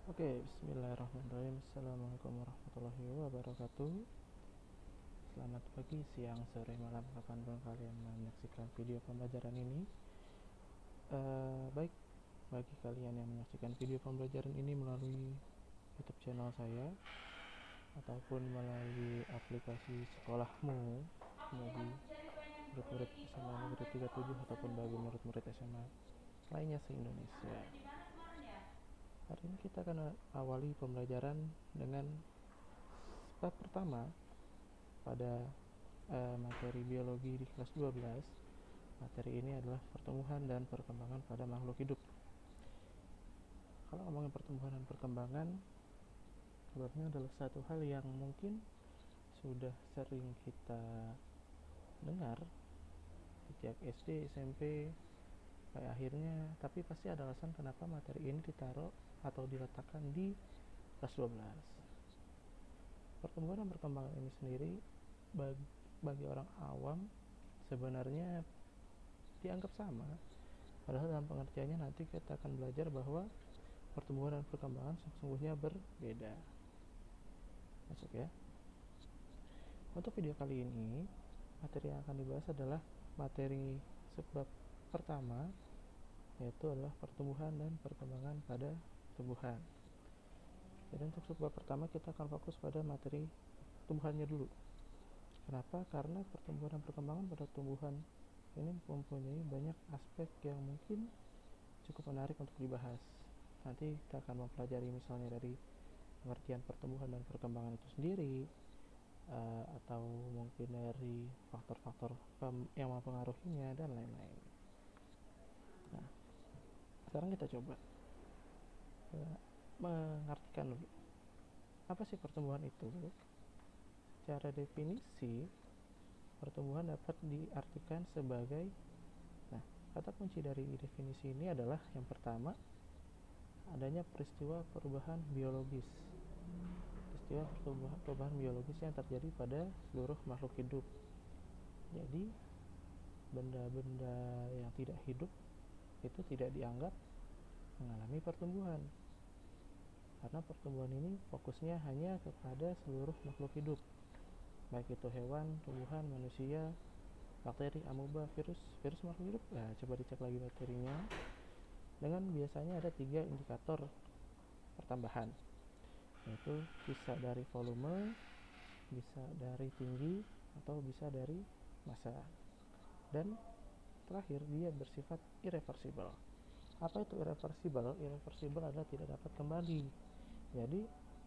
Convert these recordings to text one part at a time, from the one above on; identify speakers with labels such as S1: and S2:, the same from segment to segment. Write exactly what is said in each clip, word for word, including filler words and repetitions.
S1: Oke, bismillahirrahmanirrahim. Assalamualaikum warahmatullahi wabarakatuh. Selamat pagi, siang, sore, malam, kapanpun kalian menyaksikan video pembelajaran ini. Uh, baik, bagi kalian yang menyaksikan video pembelajaran ini melalui YouTube channel saya ataupun melalui aplikasi sekolahmu bagi murid-murid S M A Negeri tiga puluh tujuh ataupun bagi murid-murid S M A lainnya se-Indonesia. Hari ini kita akan awali pembelajaran dengan bab pertama pada uh, materi biologi di kelas dua belas. Materi ini adalah pertumbuhan dan perkembangan pada makhluk hidup. Kalau ngomongin pertumbuhan dan perkembangan, sebabnya adalah satu hal yang mungkin sudah sering kita dengar sejak S D, S M P, sampai akhirnya, tapi pasti ada alasan kenapa materi ini ditaruh atau diletakkan di kelas dua belas. Pertumbuhan dan perkembangan ini sendiri bagi, bagi orang awam sebenarnya dianggap sama, padahal dalam pengertiannya nanti kita akan belajar bahwa pertumbuhan dan perkembangan sesungguhnya berbeda. Masuk ya. Untuk video kali ini, materi yang akan dibahas adalah materi subbab pertama, yaitu adalah pertumbuhan dan perkembangan pada tumbuhan. Jadi untuk subbab pertama kita akan fokus pada materi tumbuhannya dulu. Kenapa? Karena pertumbuhan dan perkembangan pada tumbuhan ini mempunyai banyak aspek yang mungkin cukup menarik untuk dibahas. Nanti kita akan mempelajari misalnya dari pengertian pertumbuhan dan perkembangan itu sendiri, uh, atau mungkin dari faktor-faktor yang mempengaruhinya dan lain-lain. Nah, sekarang kita coba uh, mengartikan dulu apa sih pertumbuhan itu. Secara definisi, pertumbuhan dapat diartikan sebagai, nah, kata kunci dari definisi ini adalah yang pertama, adanya peristiwa perubahan biologis. Peristiwa perubahan, perubahan biologis yang terjadi pada seluruh makhluk hidup. Jadi, benda-benda yang tidak hidup itu tidak dianggap mengalami pertumbuhan, karena pertumbuhan ini fokusnya hanya kepada seluruh makhluk hidup, baik itu hewan, tumbuhan, manusia, bakteri, amoeba, virus, virus makhluk hidup. Nah, coba dicek lagi materinya. Dengan biasanya ada tiga indikator pertambahan, yaitu bisa dari volume, bisa dari tinggi, atau bisa dari massa. Dan terakhir, dia bersifat irreversible. Apa itu irreversible? Irreversible adalah tidak dapat kembali. Jadi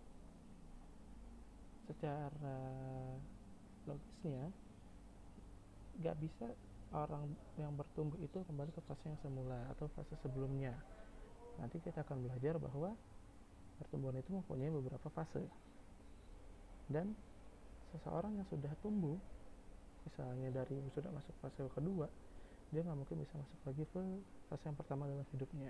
S1: secara logisnya gak bisa orang yang bertumbuh itu kembali ke fase yang semula atau fase sebelumnya. Nanti kita akan belajar bahwa pertumbuhan itu mempunyai beberapa fase, dan seseorang yang sudah tumbuh, misalnya dari sudah masuk fase kedua, dia gak mungkin bisa masuk lagi ke fase yang pertama dalam hidupnya.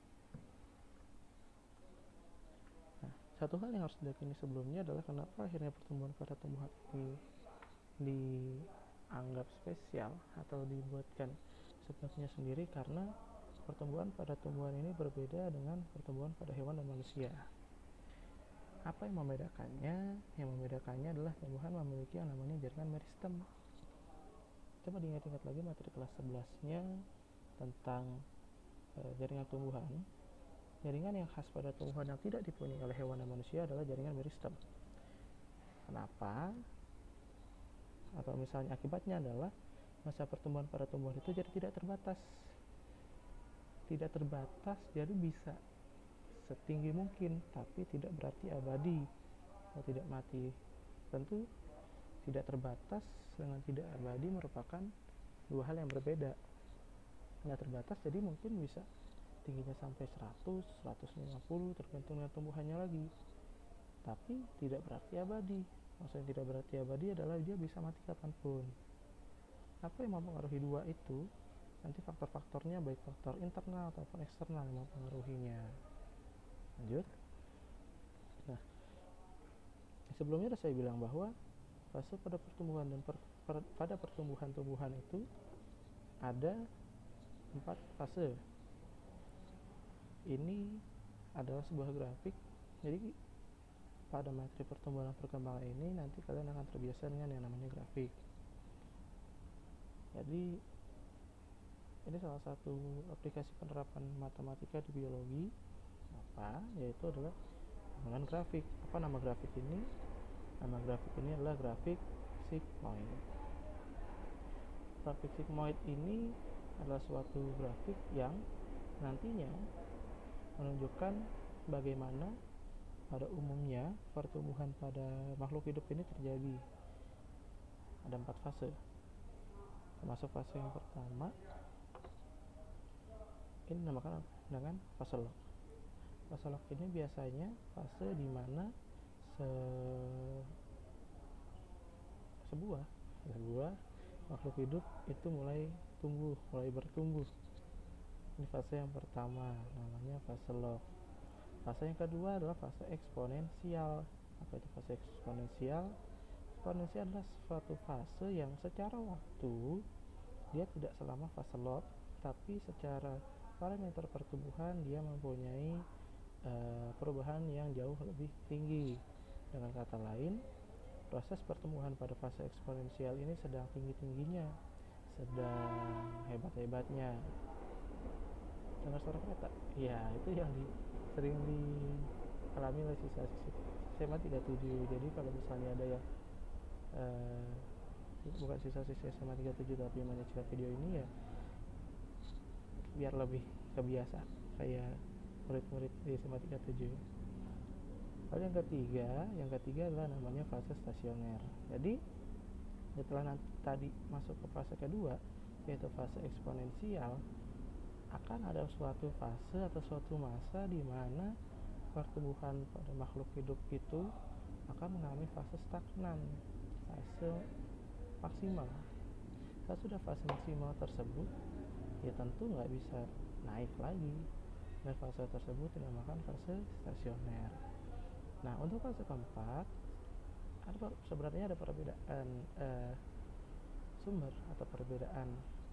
S1: Satu hal yang harus diyakini sebelumnya adalah kenapa akhirnya pertumbuhan pada tumbuhan ini dianggap spesial atau dibuatkan sebabnya sendiri, karena pertumbuhan pada tumbuhan ini berbeda dengan pertumbuhan pada hewan dan manusia. Apa yang membedakannya? Yang membedakannya adalah tumbuhan memiliki yang namanya jaringan meristem. Coba diingat-ingat lagi materi kelas sebelas-nya tentang e, jaringan tumbuhan. Jaringan yang khas pada tumbuhan yang tidak dipunyai oleh hewan dan manusia adalah jaringan meristem. Kenapa? Atau misalnya akibatnya adalah masa pertumbuhan pada tumbuhan itu jadi tidak terbatas. Tidak terbatas, jadi bisa setinggi mungkin, tapi tidak berarti abadi atau tidak mati. Tentu tidak terbatas dengan tidak abadi merupakan dua hal yang berbeda. Tidak terbatas jadi mungkin bisa tingginya sampai seratus, seratus lima puluh tergantung dengan tumbuhannya lagi, tapi tidak berarti abadi. Maksudnya tidak berarti abadi adalah dia bisa mati kapanpun. Apa yang mempengaruhi dua itu? Nanti faktor-faktornya baik faktor internal ataupun eksternal yang mempengaruhinya. Lanjut. Nah, sebelumnya sudah saya bilang bahwa fase pada pertumbuhan dan per, per, pada pertumbuhan tumbuhan itu ada empat fase. Ini adalah sebuah grafik Jadi pada materi pertumbuhan dan perkembangan ini nanti kalian akan terbiasa dengan yang namanya grafik. Jadi ini salah satu aplikasi penerapan matematika di biologi, apa yaitu adalah dengan grafik. Apa nama grafik ini? Nama grafik ini adalah grafik sigmoid. Grafik sigmoid ini adalah suatu grafik yang nantinya menunjukkan bagaimana pada umumnya pertumbuhan pada makhluk hidup ini terjadi. Ada empat fase, termasuk fase yang pertama ini dinamakan dengan fase log. Fase log ini biasanya fase di mana se sebuah sebuah makhluk hidup itu mulai tumbuh, mulai bertumbuh. Ini fase yang pertama, namanya fase log. Fase yang kedua adalah fase eksponensial. Apa itu fase eksponensial? Eksponensial adalah suatu fase yang secara waktu dia tidak selama fase log, tapi secara parameter pertumbuhan dia mempunyai uh, perubahan yang jauh lebih tinggi. Dengan kata lain, proses pertumbuhan pada fase eksponensial ini sedang tinggi-tingginya, sedang hebat-hebatnya. Dengar suara kereta? Ya, itu yang di, sering dialami oleh siswa-siswa S M A tiga puluh tujuh. Jadi kalau misalnya ada yang uh, bukan siswa-siswa S M A tiga puluh tujuh tapi yang menyaksikan video ini, ya biar lebih kebiasa kayak murid-murid di S M A tiga puluh tujuh. Lalu yang ketiga, yang ketiga adalah namanya fase stasioner. Jadi setelah nanti tadi masuk ke fase kedua, yaitu fase eksponensial, akan ada suatu fase atau suatu masa di mana pertumbuhan pada makhluk hidup itu akan mengalami fase stagnan, fase maksimal. Saat sudah fase maksimal tersebut, ya tentu nggak bisa naik lagi, dan fase tersebut dinamakan fase stasioner. Nah, untuk fase keempat ada, sebenarnya ada perbedaan eh, sumber atau perbedaan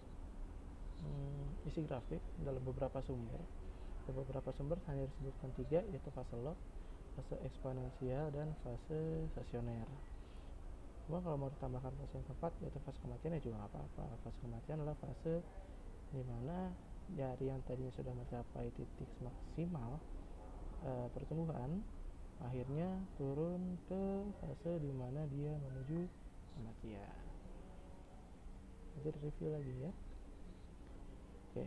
S1: hmm, isi grafik dalam beberapa sumber. Ada beberapa sumber hanya disebutkan tiga, yaitu fase log, fase eksponensial, dan fase stasioner. Cuma kalau mau ditambahkan fase yang keempat, yaitu fase kematian, ya juga nggak apa-apa. Fase kematian adalah fase di mana dari yang tadinya sudah mencapai titik maksimal e, pertumbuhan, akhirnya turun ke fase di mana dia menuju kematian. Jadi review lagi ya. Oke.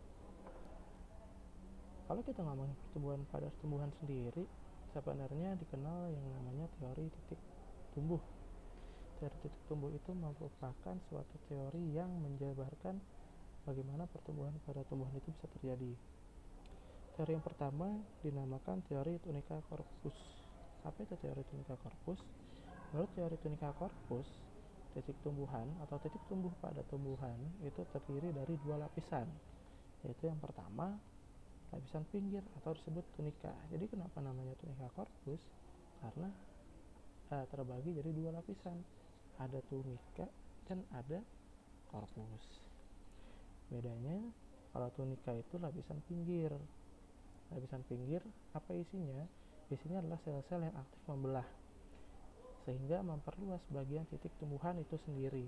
S1: Kalau kita ngomongin pertumbuhan pada tumbuhan sendiri, sebenarnya dikenal yang namanya teori titik tumbuh. Teori titik tumbuh itu merupakan suatu teori yang menjabarkan bagaimana pertumbuhan pada tumbuhan itu bisa terjadi. Teori yang pertama dinamakan teori tunica corpus. Apa itu teori tunica corpus? Menurut teori tunica corpus, titik tumbuhan atau titik tumbuh pada tumbuhan itu terdiri dari dua lapisan, yaitu yang pertama lapisan pinggir atau disebut tunika. Jadi kenapa namanya tunica corpus? Karena uh, terbagi jadi dua lapisan, ada tunika dan ada corpus. Bedanya, kalau tunika itu lapisan pinggir. Lapisan pinggir apa isinya? Isinya adalah sel-sel yang aktif membelah, sehingga memperluas bagian titik tumbuhan itu sendiri.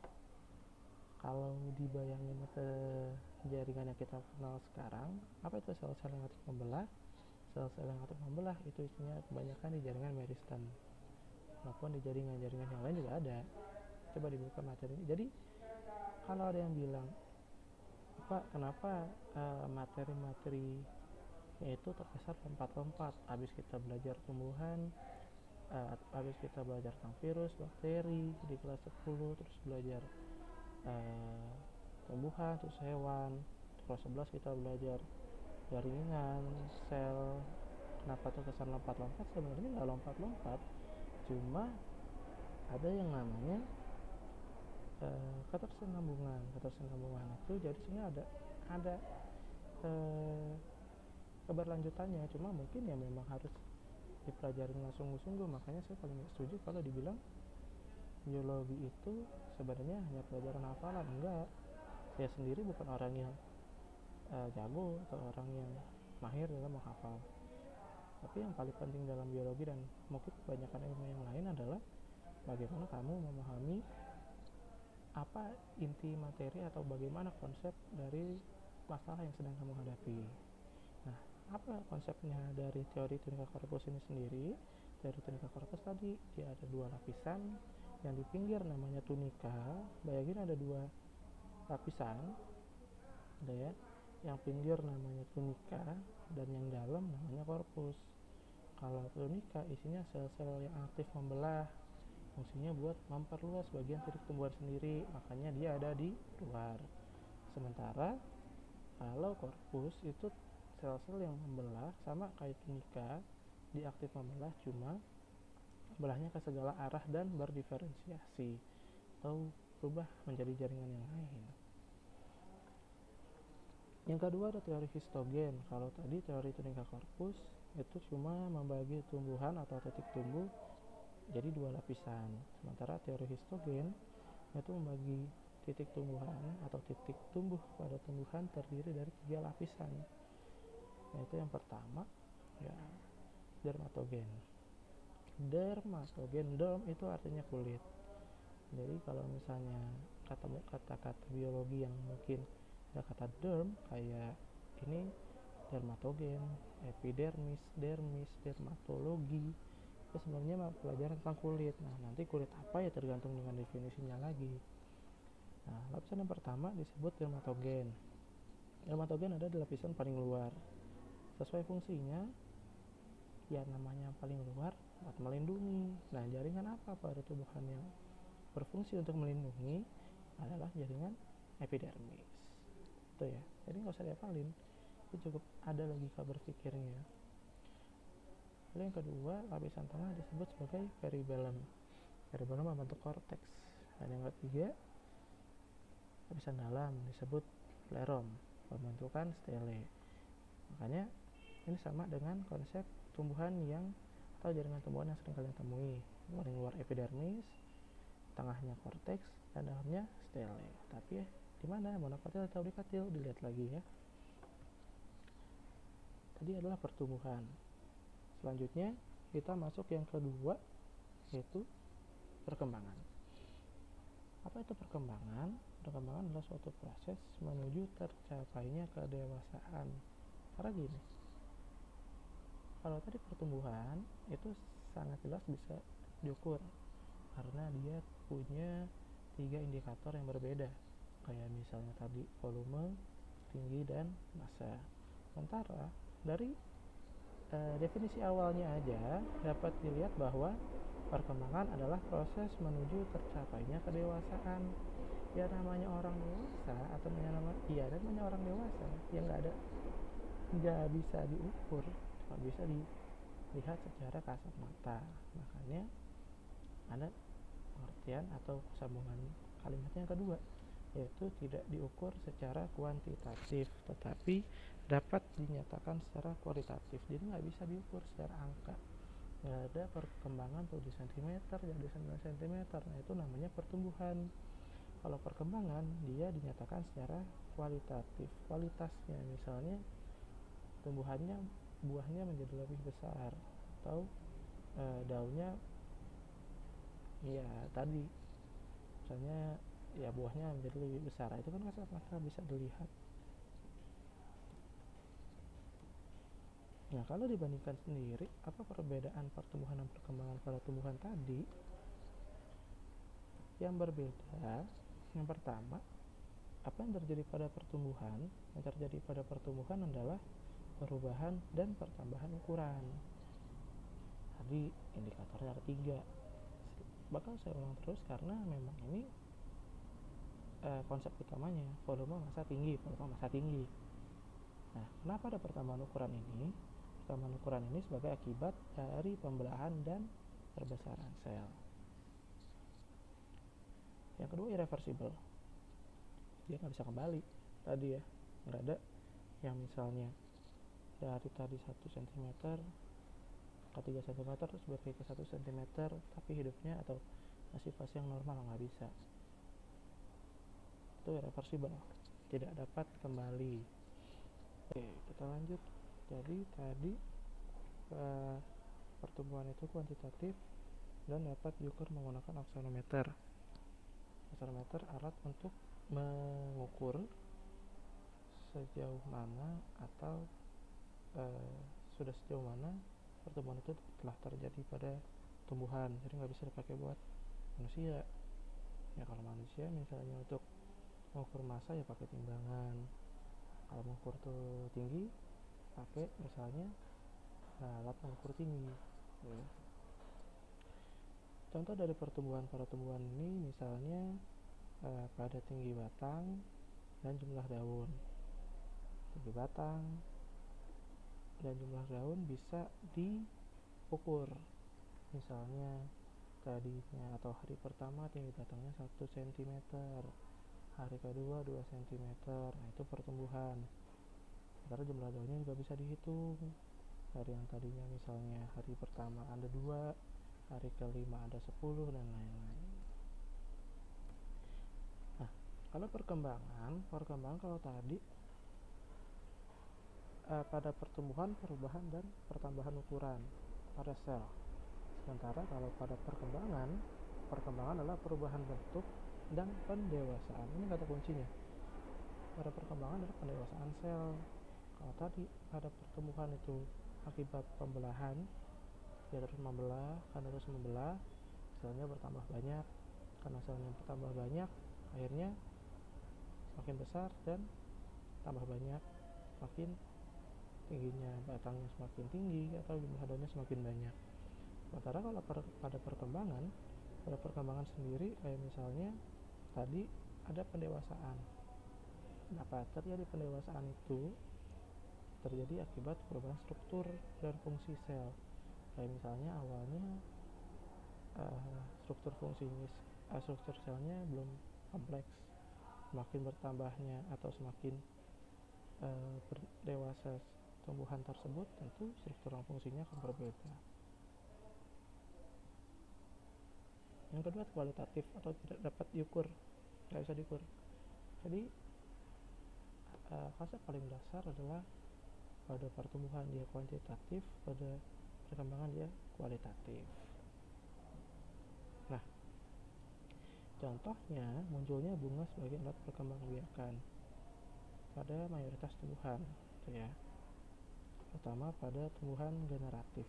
S1: Kalau dibayangin ke jaringan yang kita kenal sekarang, apa itu sel-sel yang aktif membelah? Sel-sel yang aktif membelah itu isinya kebanyakan di jaringan meristem, maupun di jaringan-jaringan yang lain juga ada. Coba dibuka materi ini. Jadi kalau ada yang bilang, Pak, kenapa uh, materi-materi itu terkesan lompat-lompat? Habis kita belajar tumbuhan, uh, habis kita belajar tentang virus, bakteri di kelas sepuluh, terus belajar uh, tumbuhan, terus hewan, kelas sebelas kita belajar jaringan, sel. Kenapa terkesan lompat-lompat? Sebenarnya nggak lompat-lompat, cuma ada yang namanya Uh, ketersinambungan. Ketersinambungan itu jadi sebenarnya ada ada uh, keberlanjutannya, cuma mungkin ya memang harus dipelajari dengan sungguh-sungguh. Makanya saya paling gak setuju kalau dibilang biologi itu sebenarnya hanya pelajaran hafalan. Enggak, saya sendiri bukan orang yang uh, jago atau orang yang mahir dalam menghafal. Tapi yang paling penting dalam biologi dan mungkin kebanyakan ilmu yang lain adalah bagaimana kamu memahami apa inti materi atau bagaimana konsep dari masalah yang sedang kamu hadapi. Nah, apa konsepnya dari teori tunika corpus ini sendiri? Teori tunika corpus tadi dia ada dua lapisan, yang di pinggir namanya tunika. Bayangin ada dua lapisan, ada ya. Yang pinggir namanya tunika dan yang dalam namanya corpus. Kalau tunika isinya sel-sel yang aktif membelah, fungsinya buat memperluas bagian titik tumbuhan sendiri, makanya dia ada di luar. Sementara kalau corpus itu sel-sel yang membelah, sama kayak tunika, dia aktif membelah, cuma belahnya ke segala arah dan berdiferensiasi atau berubah menjadi jaringan yang lain. Yang kedua ada teori histogen. Kalau tadi teori tunika corpus itu cuma membagi tumbuhan atau titik tumbuh jadi dua lapisan. Sementara teori histogen itu membagi titik tumbuhan atau titik tumbuh pada tumbuhan terdiri dari tiga lapisan. Yaitu yang pertama ya dermatogen. Dermatogen, derm itu artinya kulit. Jadi kalau misalnya kata kata-kata biologi yang mungkin ada kata derm kayak ini dermatogen, epidermis, dermis, dermatologi, itu sebenarnya pelajaran tentang kulit. Nah, nanti kulit apa ya tergantung dengan definisinya lagi. Nah, lapisan yang pertama disebut dermatogen. Dermatogen ada di lapisan paling luar. Sesuai fungsinya, ya namanya paling luar buat melindungi. Nah, jaringan apa pada tumbuhan yang berfungsi untuk melindungi adalah jaringan epidermis. Itu ya. Jadi nggak usah dihafalin. Itu cukup ada logika berpikirnya. Lalu yang kedua, lapisan tengah disebut sebagai peribellum. Peribellum membentuk korteks. Dan yang ketiga, lapisan dalam disebut flerum, pembentukan stele. Makanya ini sama dengan konsep tumbuhan yang atau jaringan tumbuhan yang sering kalian temui. Paling luar epidermis, tengahnya korteks, dan dalamnya stele. Tapi ya, di mana monokatil atau dikatil? Dilihat lagi ya. Tadi adalah pertumbuhan. Selanjutnya kita masuk yang kedua, yaitu perkembangan. Apa itu perkembangan? Perkembangan adalah suatu proses menuju tercapainya kedewasaan. Karena gini, kalau tadi pertumbuhan itu sangat jelas bisa diukur karena dia punya tiga indikator yang berbeda, kayak misalnya tadi volume, tinggi, dan massa. Sementara dari e, definisi awalnya aja dapat dilihat bahwa perkembangan adalah proses menuju tercapainya kedewasaan. Ya namanya orang dewasa atau nama iya namanya orang dewasa yang nggak ada nggak bisa diukur, nggak bisa dilihat secara kasat mata. Makanya ada pengertian atau sambungan kalimatnya yang kedua, yaitu tidak diukur secara kuantitatif tetapi dapat dinyatakan secara kualitatif. Jadi nggak bisa diukur secara angka, nggak ada perkembangan tuh di sentimeter jadi sembilan sentimeter. Nah, itu namanya pertumbuhan. Kalau perkembangan dia dinyatakan secara kualitatif, kualitasnya misalnya tumbuhannya buahnya menjadi lebih besar atau e, daunnya ya tadi misalnya ya buahnya menjadi lebih besar. Itu kan kasat mata bisa dilihat. Nah, kalau dibandingkan sendiri apa perbedaan pertumbuhan dan perkembangan pada tumbuhan tadi? Yang berbeda, yang pertama, apa yang terjadi pada pertumbuhan? Yang terjadi pada pertumbuhan adalah perubahan dan pertambahan ukuran. Tadi indikatornya ada tiga. Bakal saya ulang terus karena memang ini eh, konsep utamanya, volume, massa tinggi, volume, massa tinggi. Nah, kenapa ada pertambahan ukuran ini? Pertambahan ukuran ini sebagai akibat dari pembelahan dan perbesaran sel. Yang kedua, irreversible. Dia nggak bisa kembali tadi ya, nggak ada yang misalnya dari tadi satu sentimeter ke tiga sentimeter terus berpindah ke satu sentimeter tapi hidupnya atau masih fase yang normal, nggak bisa. Itu irreversible, tidak dapat kembali. Oke, kita lanjut. Jadi tadi uh, pertumbuhan itu kuantitatif dan dapat diukur menggunakan akselerometer. Akselerometer alat untuk mengukur sejauh mana atau uh, sudah sejauh mana pertumbuhan itu telah terjadi pada tumbuhan. Jadi nggak bisa dipakai buat manusia. Ya kalau manusia misalnya untuk mengukur massa ya pakai timbangan. Kalau mengukur tuh tinggi pakai misalnya alat mengukur tinggi. Ya. Contoh dari pertumbuhan para tumbuhan ini misalnya eh, pada tinggi batang dan jumlah daun. Tinggi batang dan jumlah daun bisa diukur. Misalnya tadinya atau hari pertama tinggi batangnya satu sentimeter, hari kedua dua sentimeter. Nah, itu pertumbuhan. Karena jumlah daunnya juga bisa dihitung. Dari yang tadinya misalnya hari pertama ada dua, hari kelima ada sepuluh dan lain-lain. Nah, kalau perkembangan, perkembangan kalau tadi eh, pada pertumbuhan, perubahan dan pertambahan ukuran pada sel. Sementara kalau pada perkembangan, perkembangan adalah perubahan bentuk dan pendewasaan. Ini kata kuncinya. Pada perkembangan adalah pendewasaan sel. Kalau tadi pada pertumbuhan itu akibat pembelahan, dia terus membelah, karena terus membelah, selnya bertambah banyak. Karena selnya bertambah banyak, akhirnya semakin besar dan tambah banyak, semakin tingginya batangnya semakin tinggi atau jumlah daunnya semakin banyak. Sementara kalau per, pada perkembangan, pada perkembangan sendiri kayak misalnya tadi ada pendewasaan. Kenapa terjadi pendewasaan itu? Terjadi akibat perubahan struktur dan fungsi sel. Kayak misalnya awalnya uh, struktur fungsinya, uh, struktur selnya belum kompleks. Semakin bertambahnya atau semakin uh, berdewasa tumbuhan tersebut, tentu struktur dan fungsinya akan berbeda. Yang kedua kualitatif atau tidak dapat diukur, nggak bisa diukur. Jadi uh, fase paling dasar adalah pada pertumbuhan dia kuantitatif, pada perkembangan dia kualitatif. Nah, contohnya munculnya bunga sebagai alat perkembangbiakan pada mayoritas tumbuhan, gitu ya. Terutama pada tumbuhan generatif.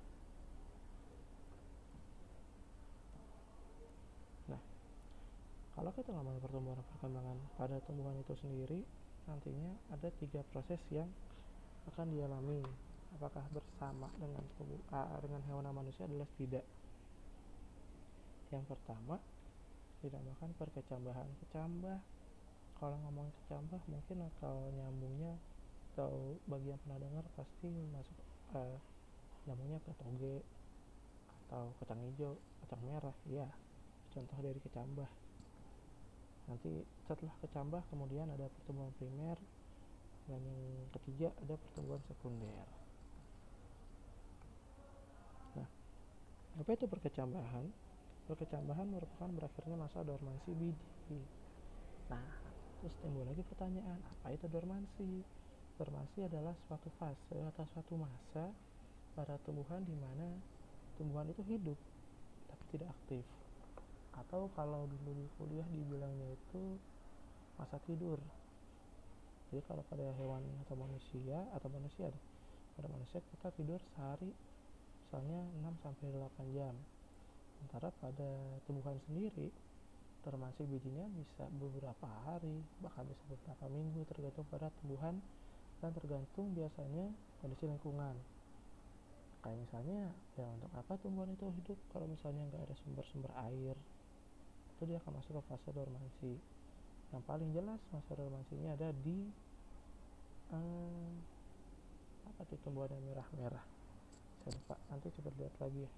S1: Nah, kalau kita ngomongin pertumbuhan dan perkembangan pada tumbuhan itu sendiri, nantinya ada tiga proses yang akan dialami. Apakah bersama dengan tubuh, uh, dengan hewan dan manusia adalah tidak. Yang pertama dinamakan perkecambahan. Kecambah, kalau ngomong kecambah mungkin kalau nyambungnya atau bagi yang pernah dengar pasti masuk uh, nyambungnya ke toge atau kacang hijau, kacang merah. Ya, contoh dari kecambah. Nanti setelah kecambah kemudian ada pertumbuhan primer, dan yang ketiga ada pertumbuhan sekunder. Nah, apa itu perkecambahan? Perkecambahan merupakan berakhirnya masa dormansi biji. Nah, terus timbul lagi pertanyaan, apa itu dormansi? Dormansi adalah suatu fase atau suatu masa pada tumbuhan di mana tumbuhan itu hidup tapi tidak aktif. Atau kalau dulu di kuliah dibilangnya itu masa tidur. Jadi kalau pada hewan atau manusia atau manusia pada manusia kita tidur sehari misalnya enam sampai delapan jam. Sementara pada tumbuhan sendiri dormansi bijinya bisa beberapa hari, bahkan bisa beberapa minggu, tergantung pada tumbuhan dan tergantung biasanya kondisi lingkungan. Kayak misalnya ya untuk apa tumbuhan itu hidup kalau misalnya nggak ada sumber-sumber air, itu dia akan masuk ke fase dormansi. Yang paling jelas fase dormansinya ada di eh, apa tuh tumbuhan yang merah-merah, saya lupa, nanti coba lihat lagi ya.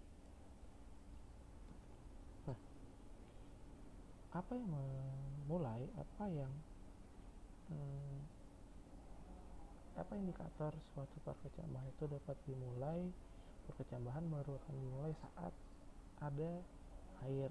S1: Nah, apa yang memulai, apa yang hmm, apa indikator suatu perkecambahan itu dapat dimulai? Perkecambahan baru akan dimulai saat ada air.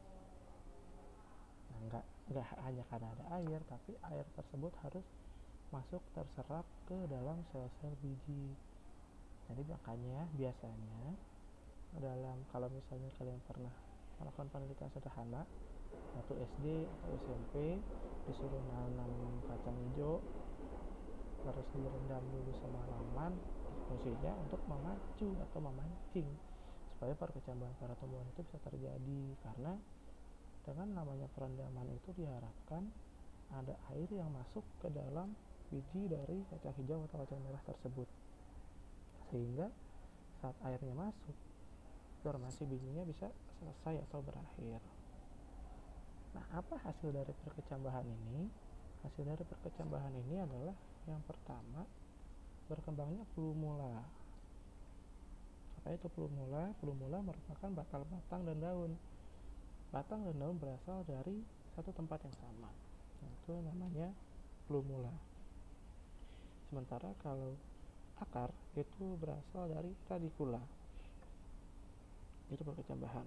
S1: Nah, enggak, enggak hanya karena ada air, tapi air tersebut harus masuk terserap ke dalam sel-sel biji. Jadi makanya biasanya dalam, kalau misalnya kalian pernah melakukan penelitian sederhana waktu S D atau S M P, disuruh nanam kacang hijau harus direndam dulu semalaman, fungsinya untuk memacu atau memancing supaya perkecambahan pada tumbuhan itu bisa terjadi, karena dengan namanya perendaman itu diharapkan ada air yang masuk ke dalam biji dari kacang hijau atau kacang merah tersebut, sehingga saat airnya masuk fermentasi bijinya bisa selesai atau berakhir. Nah, apa hasil dari perkecambahan ini? Hasil dari perkecambahan ini adalah yang pertama, berkembangnya plumula. Apa itu plumula? Plumula merupakan bakal batang dan daun. Batang dan daun berasal dari satu tempat yang sama, yaitu namanya plumula. Sementara kalau akar itu berasal dari radicula. Itu perkecambahan.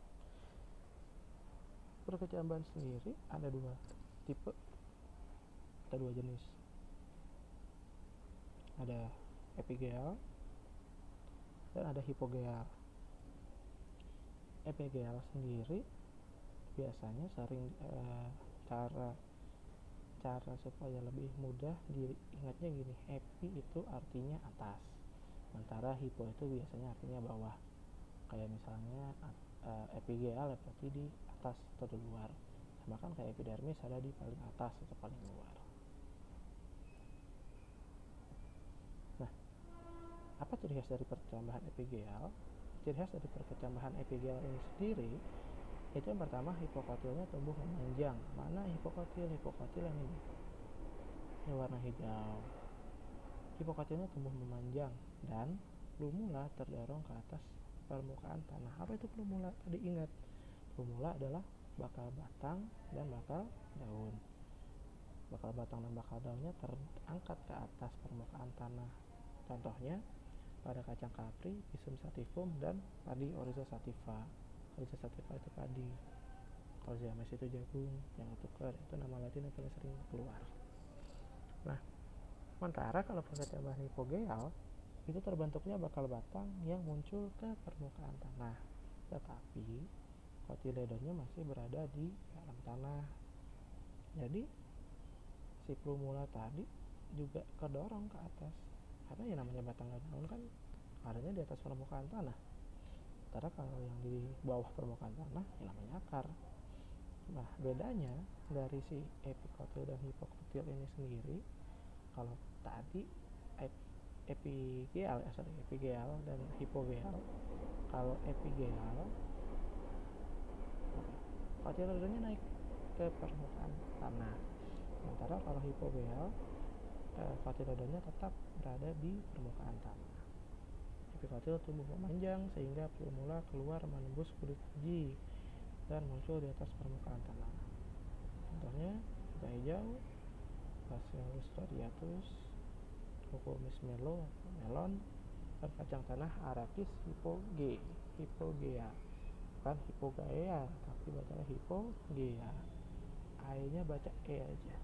S1: Perkecambahan sendiri ada dua tipe, ada dua jenis. Ada epigeal dan ada hipogeal. Epigeal sendiri biasanya sering eh, cara cara supaya lebih mudah diingatnya gini, epi itu artinya atas, sementara hipo itu biasanya artinya bawah. Kayak misalnya uh, epigeal berarti di atas atau di luar, sama kan kayak epidermis ada di paling atas atau paling luar. Nah, apa ciri khas dari perkecambahan epigeal? Ciri khas dari perkecambahan epigeal ini sendiri itu yang pertama, hipokotilnya tumbuh memanjang. Mana hipokotil? Hipokotil yang ini, ini warna hijau. Hipokotilnya tumbuh memanjang dan plumula terdorong ke atas permukaan tanah. Apa itu plumula? Tadi ingat, plumula adalah bakal batang dan bakal daun. Bakal batang dan bakal daunnya terangkat ke atas permukaan tanah. Contohnya pada kacang kapri, Pisum sativum, dan padi Oryza sativa. Oryza sativa itu padi, Oryza mes itu jagung, yang tuker itu nama latin yang paling sering keluar. Nah, sementara kalau perkecambahan hipogeal itu terbentuknya bakal batang yang muncul ke permukaan tanah, tetapi kotiledonnya masih berada di dalam tanah. Jadi si plumula tadi juga kedorong ke atas, karena ya namanya batang dan daun kan adanya di atas permukaan tanah. Sementara kalau yang di bawah permukaan tanah ya namanya akar. Nah, bedanya dari si epikotil dan hipokotil ini sendiri, kalau tadi epigeal, eh, sorry, epigeal dan hipogeal. Kalau epigeal, kotiledonnya naik ke permukaan tanah. Sementara kalau hipogeal, eh, kotiledonnya tetap berada di permukaan tanah. Epikotil tumbuh memanjang sehingga plumula keluar menembus kulit biji dan muncul di atas permukaan tanah. Contohnya kacang hijau, Bacillus radiatus, Cucumis melo, melon, dan kacang tanah Arachis hipoge, hipogea, bukan hipogaea, tapi bacanya hipogea. A-nya baca E aja.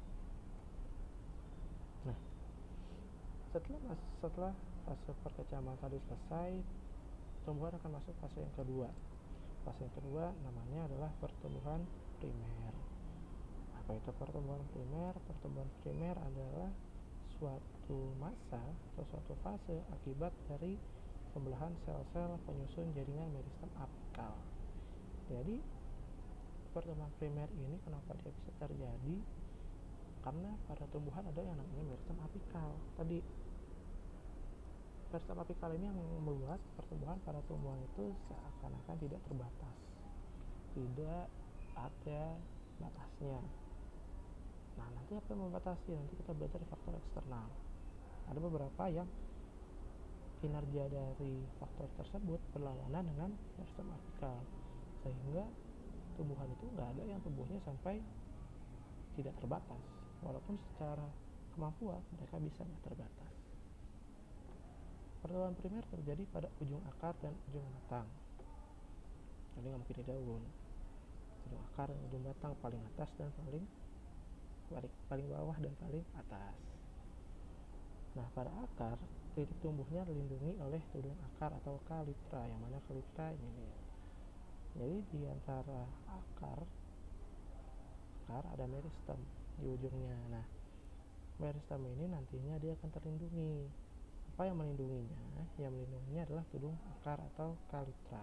S1: Nah, setelah setelah fase perkecambahan tadi selesai, tumbuhan akan masuk fase yang kedua. Fase yang kedua namanya adalah pertumbuhan primer. Apa itu pertumbuhan primer? Pertumbuhan primer adalah suatu masa atau suatu fase akibat dari pembelahan sel-sel penyusun jaringan meristem apikal. Jadi pertumbuhan primer ini kenapa dia bisa terjadi? Karena pada tumbuhan ada yang namanya meristem apikal. Tadi meristem apikal ini yang membuat pertumbuhan pada tumbuhan itu seakan-akan tidak terbatas, tidak ada batasnya. Nah, nanti apa yang membatasi? Nanti kita belajar faktor eksternal. Ada beberapa yang kinerja dari faktor tersebut berlawanan dengan meristem apikal, sehingga tumbuhan itu nggak ada yang tumbuhnya sampai tidak terbatas, walaupun secara kemampuan mereka bisa nggak terbatas. Pertumbuhan primer terjadi pada ujung akar dan ujung batang. Jadi nggak mungkin di daun. Ujung akar dan ujung batang, paling atas dan paling paling bawah dan paling atas. Nah, pada akar titik tumbuhnya dilindungi oleh tudung akar atau kalitra, yang mana kalitra ini nih. Jadi di antara akar akar ada meristem di ujungnya. Nah, meristem ini nantinya dia akan terlindungi. Apa yang melindunginya? Yang melindunginya adalah tudung akar atau kalitra.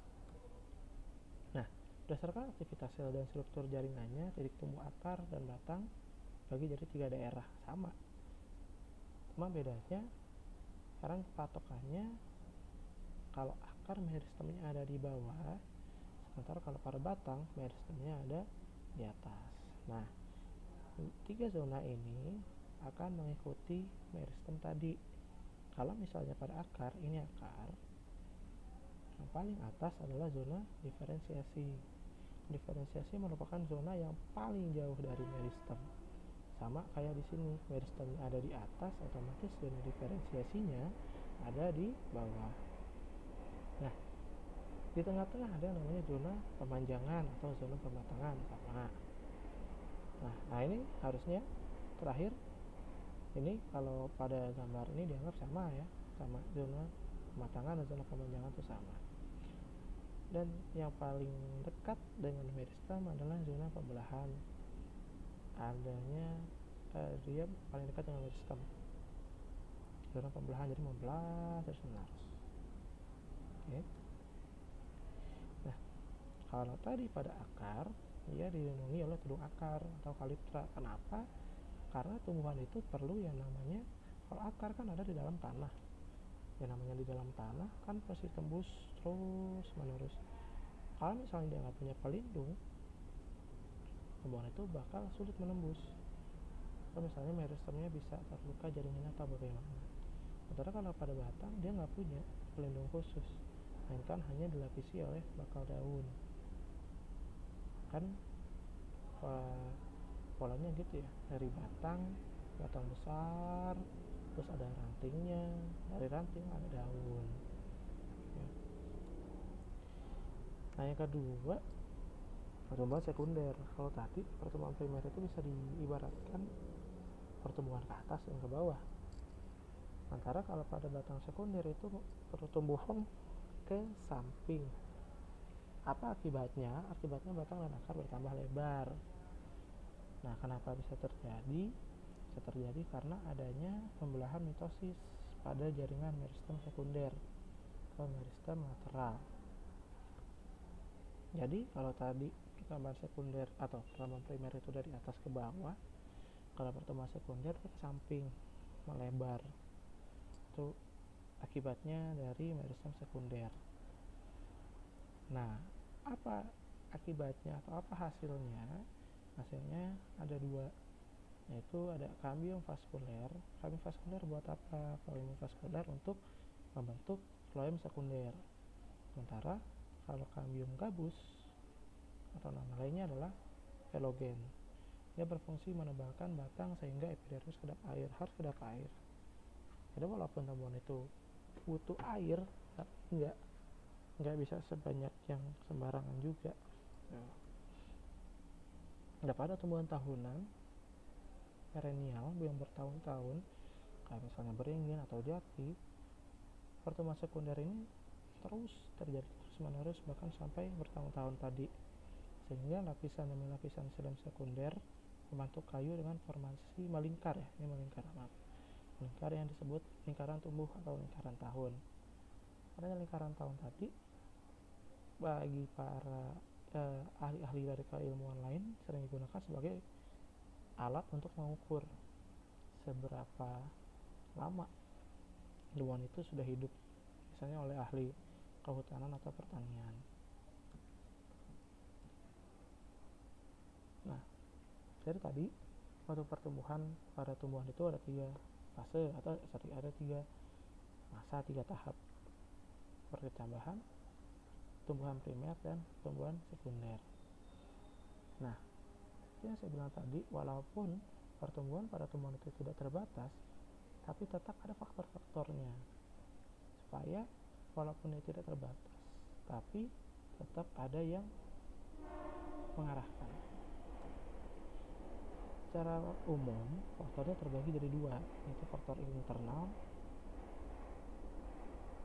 S1: Nah, berdasarkan aktivitas sel dan struktur jaringannya, titik tumbuh akar dan batang bagi jadi tiga daerah, sama. Cuma bedanya sekarang patokannya, kalau akar meristemnya ada di bawah, sementara kalau pada batang meristemnya ada di atas. Nah, tiga zona ini akan mengikuti meristem tadi. Kalau misalnya pada akar, ini akar, yang paling atas adalah zona diferensiasi. Diferensiasi merupakan zona yang paling jauh dari meristem. Sama kayak di sini, meristemnya ada di atas, otomatis zona diferensiasinya ada di bawah. Nah, di tengah-tengah ada namanya zona pemanjangan atau zona pematangan, sama. Nah, nah ini harusnya terakhir ini kalau pada gambar ini dianggap sama ya, sama zona pematangan dan zona pemanjangan itu sama. Dan yang paling dekat dengan meristem adalah zona pembelahan. Adanya eh, dia paling dekat dengan meristem. Zona pembelahan, jadi membelah terus menerus. Oke. Nah, kalau tadi pada akar, dia dilindungi oleh tudung akar atau kalitra. Kenapa? Karena tumbuhan itu perlu yang namanya, kalau akar kan ada di dalam tanah, yang namanya di dalam tanah kan pasti tembus terus menerus. Kalau misalnya dia nggak punya pelindung, tumbuhan itu bakal sulit menembus. Kalau misalnya meristemnya bisa terluka jaringannya atau bagaimana. Sementara kalau pada batang dia nggak punya pelindung khusus, melainkan hanya dilapisi oleh bakal daun. Kan polanya gitu ya, dari batang batang besar, terus ada rantingnya, dari ranting ada daun ya. Nah, yang kedua, pertumbuhan sekunder. Kalau tadi pertumbuhan primer itu bisa diibaratkan pertumbuhan ke atas dan ke bawah, sementara kalau pada batang sekunder itu pertumbuhan ke samping. Apa akibatnya? Akibatnya batang dan akar bertambah lebar. Nah, kenapa bisa terjadi? Bisa terjadi karena adanya pembelahan mitosis pada jaringan meristem sekunder atau meristem lateral. Jadi kalau tadi pertambahan sekunder atau pertambahan primer itu dari atas ke bawah, kalau pertambahan sekunder ke samping melebar. Itu akibatnya dari meristem sekunder. Nah, apa akibatnya atau apa hasilnya? Hasilnya ada dua, yaitu ada kambium vaskuler. Kambium vaskuler buat apa? Kambium vaskuler untuk membentuk floem sekunder. Sementara kalau kambium gabus atau nama lainnya adalah velogen, dia berfungsi menebalkan batang sehingga epidermis kedap air, harus kedap air. Jadi walaupun tumbuhan itu butuh air, tapi enggak nggak bisa sebanyak yang sembarangan juga. Nah, pada tumbuhan tahunan perennial yang bertahun-tahun, kayak misalnya beringin atau jati, pertumbuhan sekunder ini terus terjadi terus menerus bahkan sampai bertahun-tahun tadi, sehingga lapisan demi lapisan silem sekunder membentuk kayu dengan formasi melingkar ya, ini melingkar maaf, melingkar yang disebut lingkaran tumbuh atau lingkaran tahun. Karena lingkaran tahun tadi bagi para eh, ahli-ahli dari keilmuan lain sering digunakan sebagai alat untuk mengukur seberapa lama tumbuhan itu sudah hidup, misalnya oleh ahli kehutanan atau pertanian. Nah, dari tadi waktu pertumbuhan pada tumbuhan itu ada tiga fase atau sorry, ada tiga masa, tiga tahap: perkecambahan, tumbuhan primer, dan tumbuhan sekunder. Nah, yang saya bilang tadi, walaupun pertumbuhan pada tumbuhan itu tidak terbatas, tapi tetap ada faktor-faktornya supaya walaupun itu tidak terbatas, tapi tetap ada yang mengarahkan. Secara umum faktornya terbagi jadi dua, yaitu faktor internal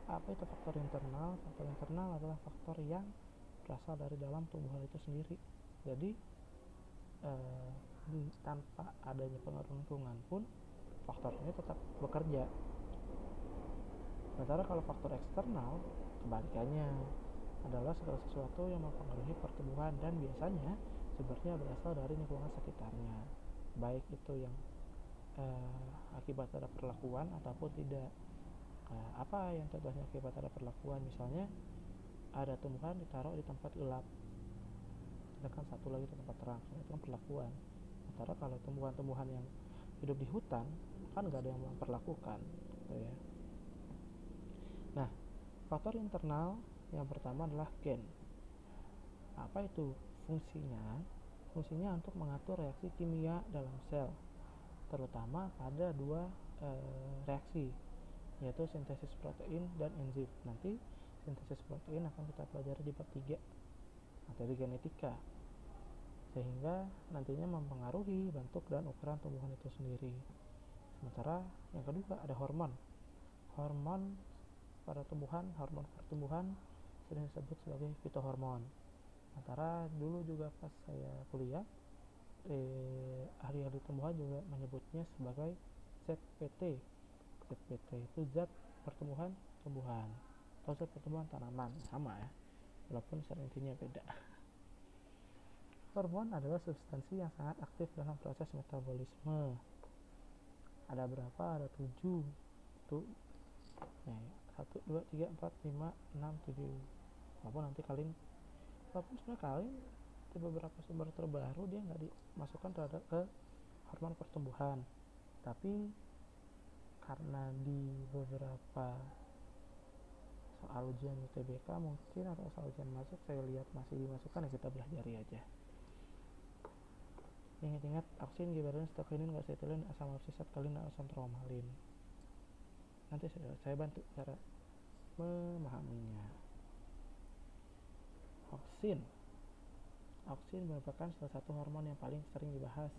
S1: Apa itu faktor internal? Faktor internal adalah faktor yang berasal dari dalam tumbuhan itu sendiri. Jadi eh, tanpa adanya pengaruh lingkungan pun faktor ini tetap bekerja. Sementara kalau faktor eksternal, kebalikannya adalah segala sesuatu yang mempengaruhi pertumbuhan dan biasanya sumbernya berasal dari lingkungan sekitarnya, baik itu yang eh, akibat ada perlakuan ataupun tidak. Nah, apa yang contohnya akibat ada perlakuan? Misalnya ada tumbuhan ditaruh di tempat gelap, sedangkan satu lagi di tempat terang, itu kan perlakuan. Sementara kalau tumbuhan-tumbuhan yang hidup di hutan kan nggak ada yang memperlakukan, gitu ya. Nah, faktor internal yang pertama adalah gen. Apa itu fungsinya? Fungsinya untuk mengatur reaksi kimia dalam sel, terutama pada dua e, reaksi, yaitu sintesis protein dan enzim. Nanti sintesis protein akan kita pelajari di bab tiga materi genetika, sehingga nantinya mempengaruhi bentuk dan ukuran tumbuhan itu sendiri. Sementara yang kedua ada hormon. Hormon pada tumbuhan, hormon pertumbuhan sering disebut sebagai fitohormon. Sementara dulu juga pas saya kuliah, eh, ahli-ahli tumbuhan juga menyebutnya sebagai Z P T. Z P T itu zat pertumbuhan tumbuhan atau zat pertumbuhan tanaman, sama ya, walaupun secara intinya beda. Hormon adalah substansi yang sangat aktif dalam proses metabolisme. Ada berapa? Ada tujuh. Tuh, nih, satu, dua, tiga, empat, lima, enam, tujuh. Walaupun nanti kalian, walaupun sebenarnya kalian di beberapa sumber terbaru dia nggak dimasukkan terhadap ke hormon pertumbuhan, tapi karena di beberapa soal ujian U T B K mungkin atau soal ujian masuk saya lihat masih dimasukkan, ya kita pelajari aja. Ingat-ingat auksin, giberelin, sitokinin, gasetilin, asam absisat kalin, dan asam tromalin. Nanti saya, saya bantu cara memahaminya. Auksin. Auksin merupakan salah satu hormon yang paling sering dibahas.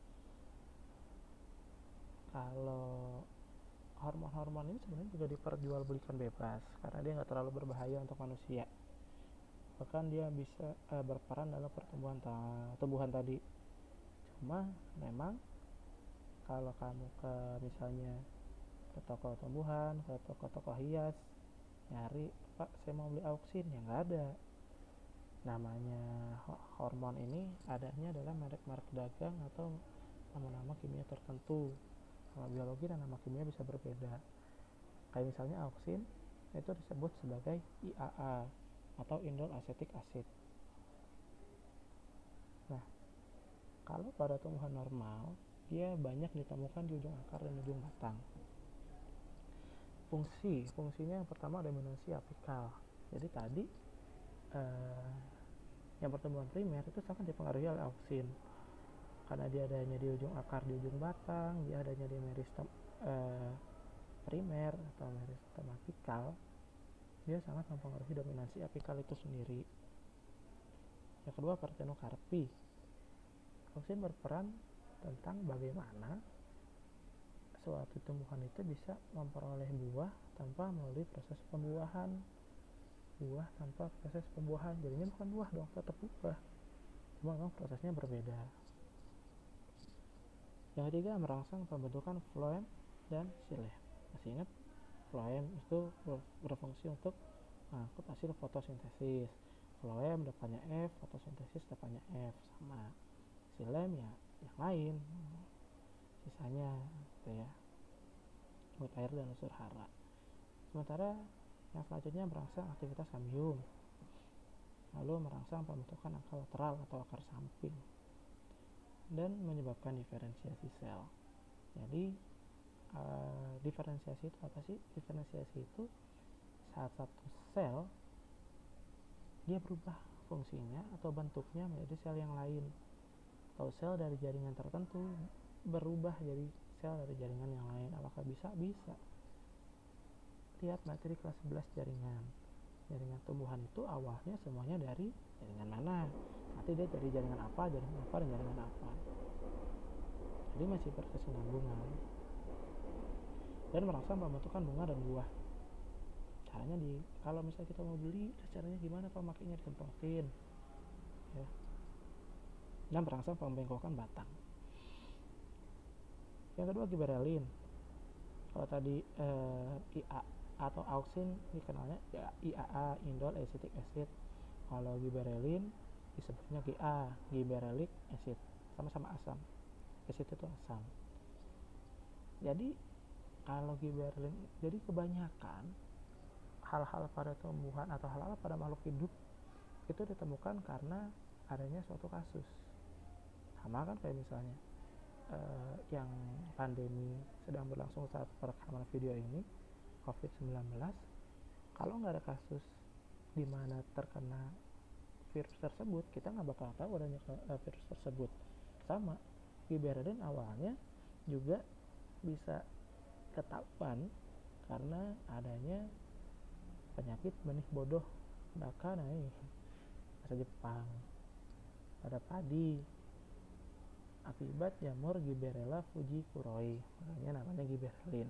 S1: Kalau hormon-hormon ini sebenarnya juga diperjualbelikan bebas karena dia nggak terlalu berbahaya untuk manusia. Bahkan dia bisa eh, berperan dalam pertumbuhan ta- tumbuhan tadi. Cuma memang kalau kamu ke misalnya ke toko tumbuhan, ke toko-toko hias, nyari, Pak saya mau beli auksin, ya nggak ada. Namanya hormon ini adanya adalah merek-merek dagang atau nama-nama kimia tertentu. Nama biologi dan nama kimia bisa berbeda. Kayak misalnya auksin itu disebut sebagai I A A atau indol asetik asid. Nah, kalau pada tumbuhan normal dia banyak ditemukan di ujung akar dan ujung batang. Fungsi, fungsinya yang pertama dominasi apikal. Jadi tadi eh, yang pertumbuhan primer itu sangat dipengaruhi oleh auksin karena dia adanya di ujung akar, di ujung batang, dia adanya di meristem eh, primer atau meristem apikal, dia sangat mempengaruhi dominasi apikal itu sendiri. Yang kedua, partenokarpi. Auksin berperan tentang bagaimana suatu tumbuhan itu bisa memperoleh buah tanpa melalui proses pembuahan. Buah tanpa proses pembuahan, jadinya bukan buah dong, tetap buah, cuma memang prosesnya berbeda. Yang ketiga, merangsang pembentukan floem dan xilem. Masih ingat? Floem itu berfungsi untuk mengangkut hasil fotosintesis. Floem depannya F, fotosintesis depannya F, sama. Xilem ya yang lain, sisanya gitu ya, buat air dan unsur hara. Sementara yang selanjutnya merangsang aktivitas kambium, lalu merangsang pembentukan akar lateral atau akar samping, dan menyebabkan diferensiasi sel. Jadi uh, diferensiasi itu apa sih? Diferensiasi itu saat satu sel dia berubah fungsinya atau bentuknya menjadi sel yang lain, atau sel dari jaringan tertentu berubah jadi sel dari jaringan yang lain. Apakah bisa? Bisa. Lihat materi kelas sebelas jaringan. Jaringan tumbuhan itu awalnya semuanya dari jaringan mana? Nanti dia dari jaringan apa, jaringan apa, dan jaringan apa. Jadi masih berkesinambungan. Dan merangsang pembentukan bunga dan buah. caranya di kalau misalnya kita mau beli, caranya gimana Pak, makainya disemprotin ya, dan merangsang pembengkokan batang. Yang kedua giberelin. Kalau tadi eh, I A atau auxin dikenalnya ya I A A, indole acetic acid. Kalau giberelin disebutnya G A, giberelic acid, sama-sama asam. Acid itu asam. Jadi kalau giberelin, jadi kebanyakan hal-hal pada tumbuhan atau hal-hal pada makhluk hidup itu ditemukan karena adanya suatu kasus. Sama kan kayak misalnya uh, yang pandemi sedang berlangsung saat perekaman video ini, covid sembilan belas, kalau nggak ada kasus di mana terkena virus tersebut, kita nggak bakal tahu adanya virus tersebut. Sama, giberelin awalnya juga bisa ketahuan karena adanya penyakit benih bodoh daka naik bahasa Jepang pada padi akibat jamur Gibberella fujikuroi, makanya namanya giberelin.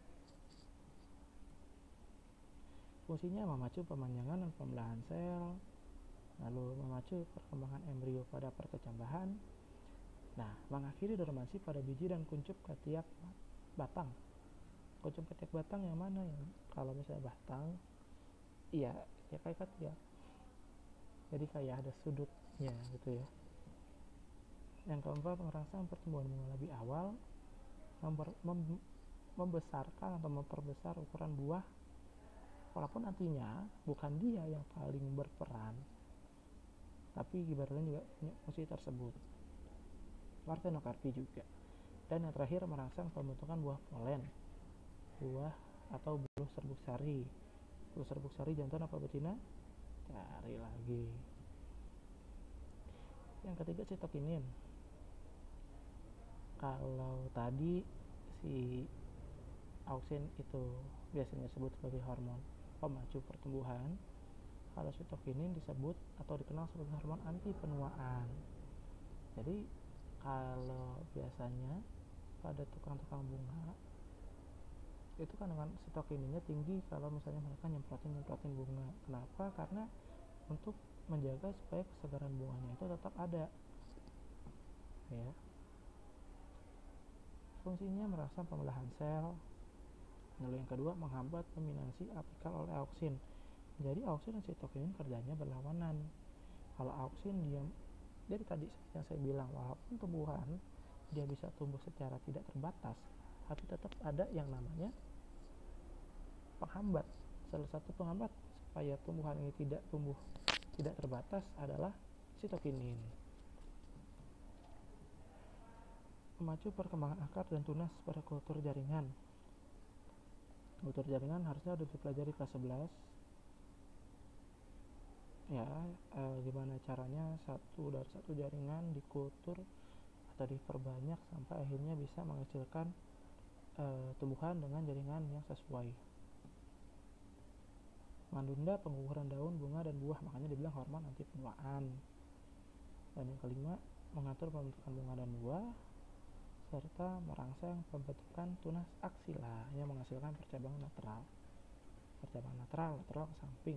S1: Fungsinya memacu pemanjangan dan pembelahan sel, lalu memacu perkembangan embrio pada perkecambahan, nah mengakhiri dormansi pada biji dan kuncup ketiak batang. Kuncup ketiak batang yang mana ya? Kalau misalnya batang, iya ya kayak ketiak, jadi kayak ada sudutnya gitu ya. Yang keempat, merangsang pertumbuhan bunga lebih awal, member, mem, membesarkan atau memperbesar ukuran buah, walaupun nantinya bukan dia yang paling berperan, tapi giberelin juga punya fungsi tersebut. Parthenocarpy juga. Dan yang terakhir, merangsang pembentukan buah polen, buah atau buluh serbuk sari. Buluh serbuk sari jantan apa betina? Cari lagi. Yang ketiga, sitokinin. Kalau tadi si auxin itu biasanya disebut sebagai hormon pemacu pertumbuhan, kalau sitokinin disebut atau dikenal sebagai hormon anti penuaan. Jadi kalau biasanya pada tukang-tukang bunga itu kandungan sitokininnya tinggi kalau misalnya mereka nyemprotin nyemprotin bunga. Kenapa? Karena untuk menjaga supaya kesegaran bunganya itu tetap ada ya. Fungsinya merangsang pembelahan sel. Lalu yang kedua, menghambat dominasi apikal oleh auksin. Jadi auksin dan sitokinin kerjanya berlawanan. Kalau auksin dia, jadi tadi yang saya bilang, walaupun tumbuhan dia bisa tumbuh secara tidak terbatas, tapi tetap ada yang namanya penghambat. Salah satu penghambat supaya tumbuhan ini tidak tumbuh tidak terbatas adalah sitokinin. Memacu perkembangan akar dan tunas pada kultur jaringan. Kultur jaringan harusnya udah dipelajari kelas sebelas ya, eh, gimana caranya satu dari satu jaringan dikultur atau diperbanyak sampai akhirnya bisa menghasilkan eh, tumbuhan dengan jaringan yang sesuai. Menunda pengguguran daun, bunga, dan buah, makanya dibilang hormon anti penuaan. Dan yang kelima, mengatur pembentukan bunga dan buah serta merangsang pembentukan tunas aksila yang menghasilkan percabangan lateral percabangan lateral lateral ke samping.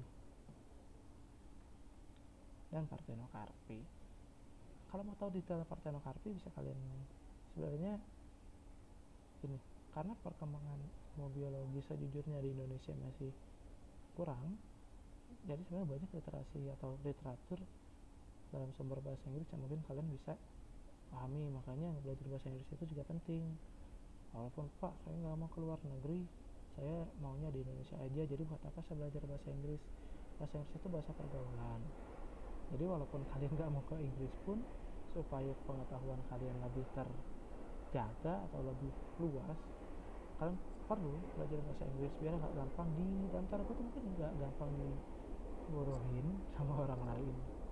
S1: Dan parthenocarpy, kalau mau tahu detail parthenocarpy bisa kalian, sebenarnya ini karena perkembangan ilmu biologi sejujurnya di Indonesia masih kurang, jadi sebenarnya banyak literasi atau literatur dalam sumber bahasa Inggris yang mungkin kalian bisa pahami. Makanya belajar bahasa Inggris itu juga penting. Walaupun Pak, saya nggak mau keluar negeri, saya maunya di Indonesia aja, jadi buat apa saya belajar bahasa Inggris? Bahasa Inggris itu bahasa pergaulan. Jadi walaupun kalian nggak mau ke Inggris pun, supaya pengetahuan kalian lebih terjaga atau lebih luas, kalian perlu belajar bahasa Inggris biar nggak gampang di dalam tanda kutip, mungkin nggak gampang diborohin sama orang lain.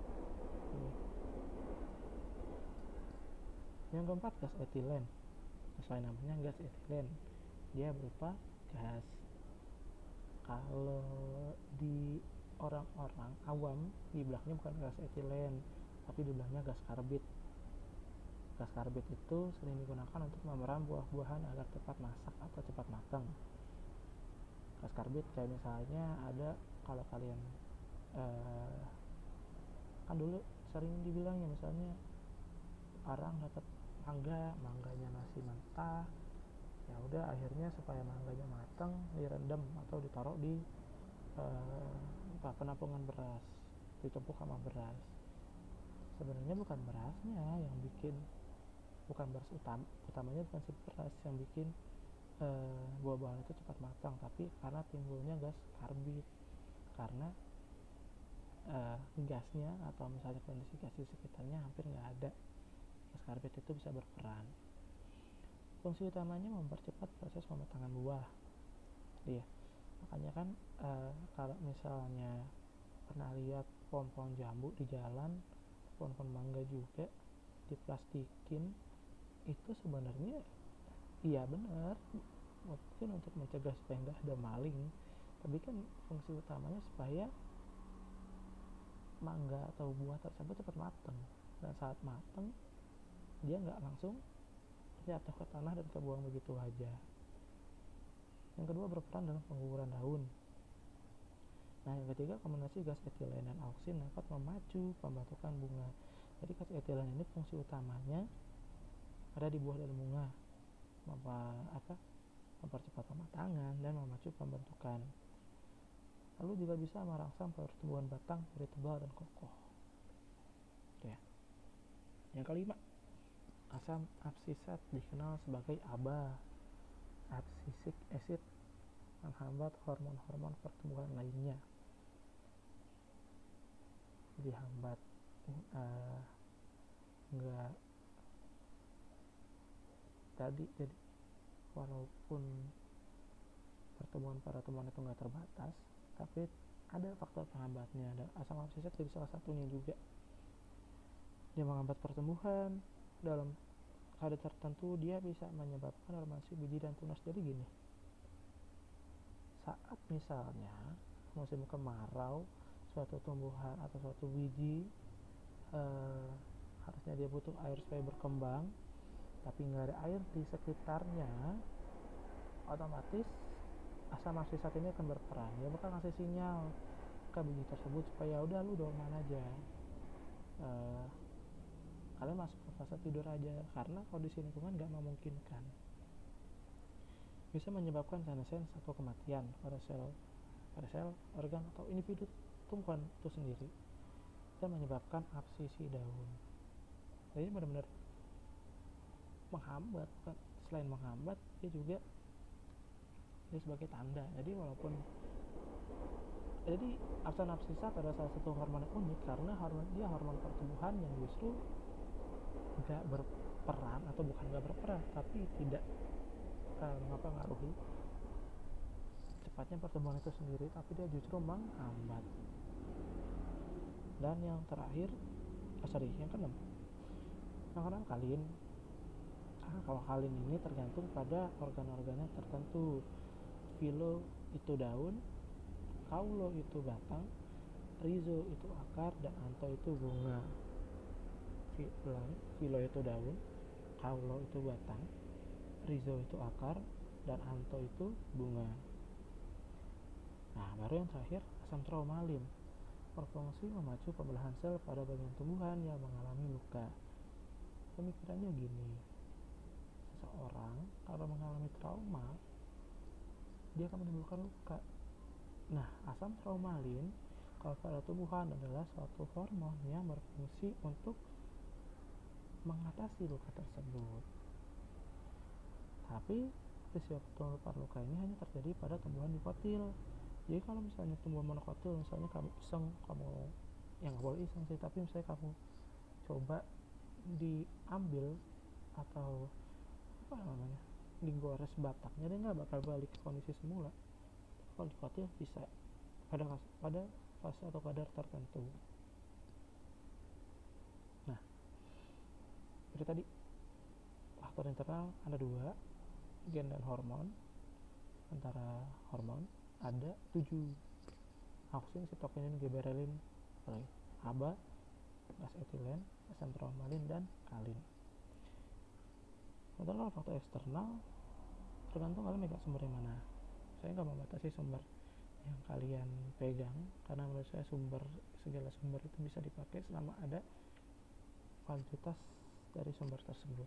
S1: Yang keempat, gas etilen. Sesuai namanya, gas etilen, dia berupa gas. Kalau di orang-orang awam dibilangnya bukan gas etilen, tapi dibilangnya gas karbit. Gas karbit itu sering digunakan untuk memeram buah-buahan agar cepat masak atau cepat matang. gas karbit kayak misalnya ada, kalau kalian uh, kan dulu sering dibilang ya, misalnya orang dapat mangga, mangganya masih mentah, ya udah akhirnya supaya mangganya matang direndam atau ditaruh di uh, apa, penampungan beras, ditumpuk sama beras. Sebenarnya bukan berasnya yang bikin, bukan beras utama, utamanya bukan si beras yang bikin uh, buah-buahan itu cepat matang, tapi karena timbulnya gas karbit. Karena uh, gasnya atau misalnya kondisi gas di sekitarnya hampir nggak ada, gas karbit itu bisa berperan. Fungsi utamanya mempercepat proses pematangan buah. Iya, makanya kan uh, kalau misalnya pernah lihat pohon-pohon jambu di jalan, pohon-pohon mangga juga diplastikin, itu sebenarnya iya benar, mungkin untuk mencegah supaya nggak ada maling, tapi kan fungsi utamanya supaya mangga atau buah tersebut cepat matang, dan saat matang dia nggak langsung jatuh ke tanah dan kebuang begitu aja. Yang kedua, berperan dalam pengguguran daun. Nah, yang ketiga, kombinasi gas etilen dan auksin dapat memacu pembentukan bunga. Jadi gas etilen ini fungsi utamanya ada di buah dan bunga, apa, apa mempercepat pematangan dan memacu pembentukan. Lalu juga bisa merangsang pertumbuhan batang menjadi tebal dan kokoh. Oke. Yang kelima, asam absisat dikenal sebagai A B A, abscisic acid, menghambat hormon-hormon pertumbuhan lainnya. Jadi hambat uh, enggak tadi, jadi walaupun pertumbuhan pada tumbuhan itu enggak terbatas, tapi ada faktor penghambatnya, dan asam absisat jadi salah satunya juga. Dia menghambat pertumbuhan dalam kadar tertentu, dia bisa menyebabkan formasi biji dan tunas. Jadi gini, saat misalnya musim kemarau, suatu tumbuhan atau suatu biji eh, harusnya dia butuh air supaya berkembang, tapi nggak ada air di sekitarnya, otomatis asam absisat ini akan berperan. Dia bakal ngasih sinyal ke biji tersebut supaya udah lu dorman aja, eh, kalian masuk ke fase tidur aja, karena kondisi lingkungan nggak memungkinkan. Bisa menyebabkan senesens atau kematian pada sel pada sel, organ, atau individu tumbuhan itu sendiri, dan menyebabkan absisi daun. Jadi benar-benar menghambat, kan? Selain menghambat, dia juga dia sebagai tanda. Jadi walaupun jadi asam absisat adalah salah satu hormon yang unik, karena hormon dia hormon pertumbuhan yang justru nggak berperan, atau bukan nggak berperan, tapi tidak uh, mempengaruhi cepatnya pertumbuhan itu sendiri, tapi dia justru menghambat. Dan yang terakhir, oh sorry, yang keenam, makanan kalin. Nah, kalau kalin ini tergantung pada organ-organnya tertentu. Filo itu daun, kaulo itu batang, rizo itu akar, dan anto itu bunga. Filo itu daun, kaulo itu batang, rizo itu akar, dan anto itu bunga. Nah, baru yang terakhir, asam traumalin, berfungsi memacu pembelahan sel pada bagian tumbuhan yang mengalami luka. Pemikirannya gini, seseorang kalau mengalami trauma, dia akan menimbulkan luka. Nah, asam traumalin kalau pada tumbuhan adalah suatu hormon yang berfungsi untuk mengatasi luka tersebut. Tapi peristiwa penyebab luka ini hanya terjadi pada tumbuhan dikotil. Jadi kalau misalnya tumbuhan monokotil, misalnya kamu iseng, kamu yang nggak boleh iseng sih, tapi misalnya kamu coba diambil atau apa namanya, digores batangnya, dia nggak bakal balik ke kondisi semula. Kalau dikotil bisa pada pada fase atau kadar tertentu. Nah, dari tadi faktor internal ada dua, gen dan hormon. Antara hormon ada tujuh: auksin, sitokinin, giberelin, A B A, gas etilen, asam traumalin, dan kalin. Sementara kalau faktor eksternal tergantung kalian megang sumber yang mana. saya nggak membatasi sumber yang kalian pegang, karena menurut saya sumber segala sumber itu bisa dipakai selama ada kualitas dari sumber tersebut.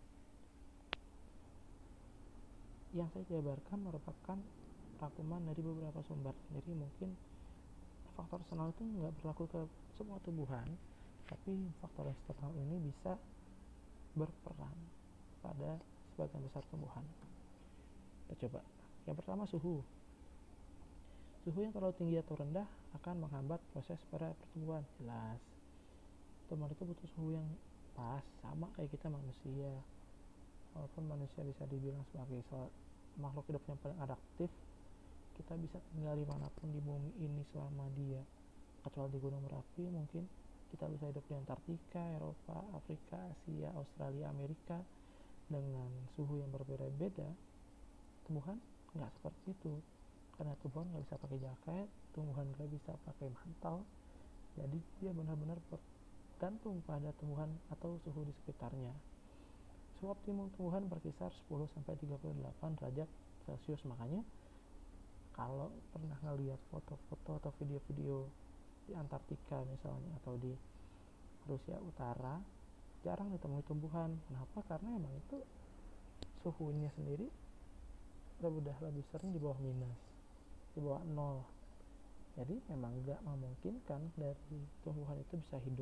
S1: Yang saya jabarkan merupakan rangkuman dari beberapa sumber, jadi mungkin faktor eksternal itu nggak berlaku ke semua tumbuhan, tapi faktor eksternal ini bisa berperan pada sebagian besar tumbuhan. Kita coba. Yang pertama, suhu. Suhu yang terlalu tinggi atau rendah akan menghambat proses pada pertumbuhan. Jelas. Tumbuhan itu butuh suhu yang pas, sama kayak kita manusia. Walaupun manusia bisa dibilang sebagai makhluk hidup yang paling adaptif, kita bisa tinggal dimanapun di bumi ini selama dia, kecuali di Gunung Merapi mungkin kita bisa hidup di Antartika, Eropa, Afrika, Asia, Australia, Amerika dengan suhu yang berbeda-beda. Tumbuhan nggak seperti itu, karena tumbuhan nggak bisa pakai jaket, tumbuhan nggak bisa pakai mantel, jadi dia benar-benar bergantung pada tumbuhan atau suhu di sekitarnya. Suhu optimum tumbuhan berkisar sepuluh sampai tiga puluh delapan derajat Celcius. Makanya kalau pernah ngelihat foto-foto atau video-video di Antartika misalnya atau di Rusia Utara, jarang ditemui tumbuhan. Kenapa? Karena emang itu suhunya sendiri udah lebih sering di bawah minus, di bawah nol. Jadi memang nggak memungkinkan dari tumbuhan itu bisa hidup.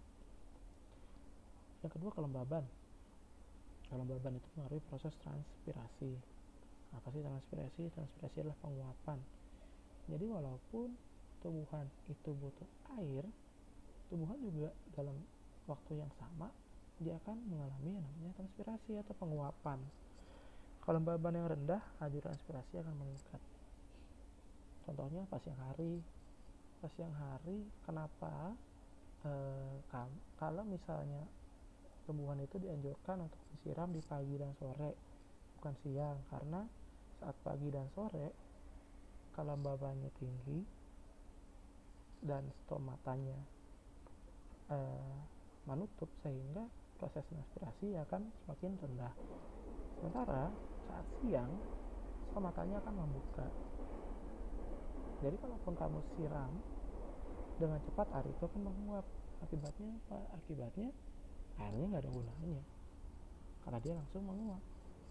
S1: Yang kedua, kelembaban. Kelembaban itu mengaruhi proses transpirasi. Apa sih transpirasi? Transpirasi adalah penguapan. Jadi walaupun tumbuhan itu butuh air, tumbuhan juga dalam waktu yang sama dia akan mengalami yang namanya transpirasi atau penguapan. Kelembaban yang rendah, laju transpirasi akan meningkat. Contohnya pas siang hari. Pas siang hari, kenapa? E, kalau misalnya tumbuhan itu dianjurkan untuk disiram di pagi dan sore, bukan siang, karena saat pagi dan sore kelembabannya tinggi dan stomatanya eh, menutup, sehingga proses transpirasi akan semakin rendah. Sementara saat siang stomatanya akan membuka, jadi kalaupun kamu siram dengan cepat, air itu akan menguap. Akibatnya apa? Akibatnya airnya nggak ada gunanya karena dia langsung menguap.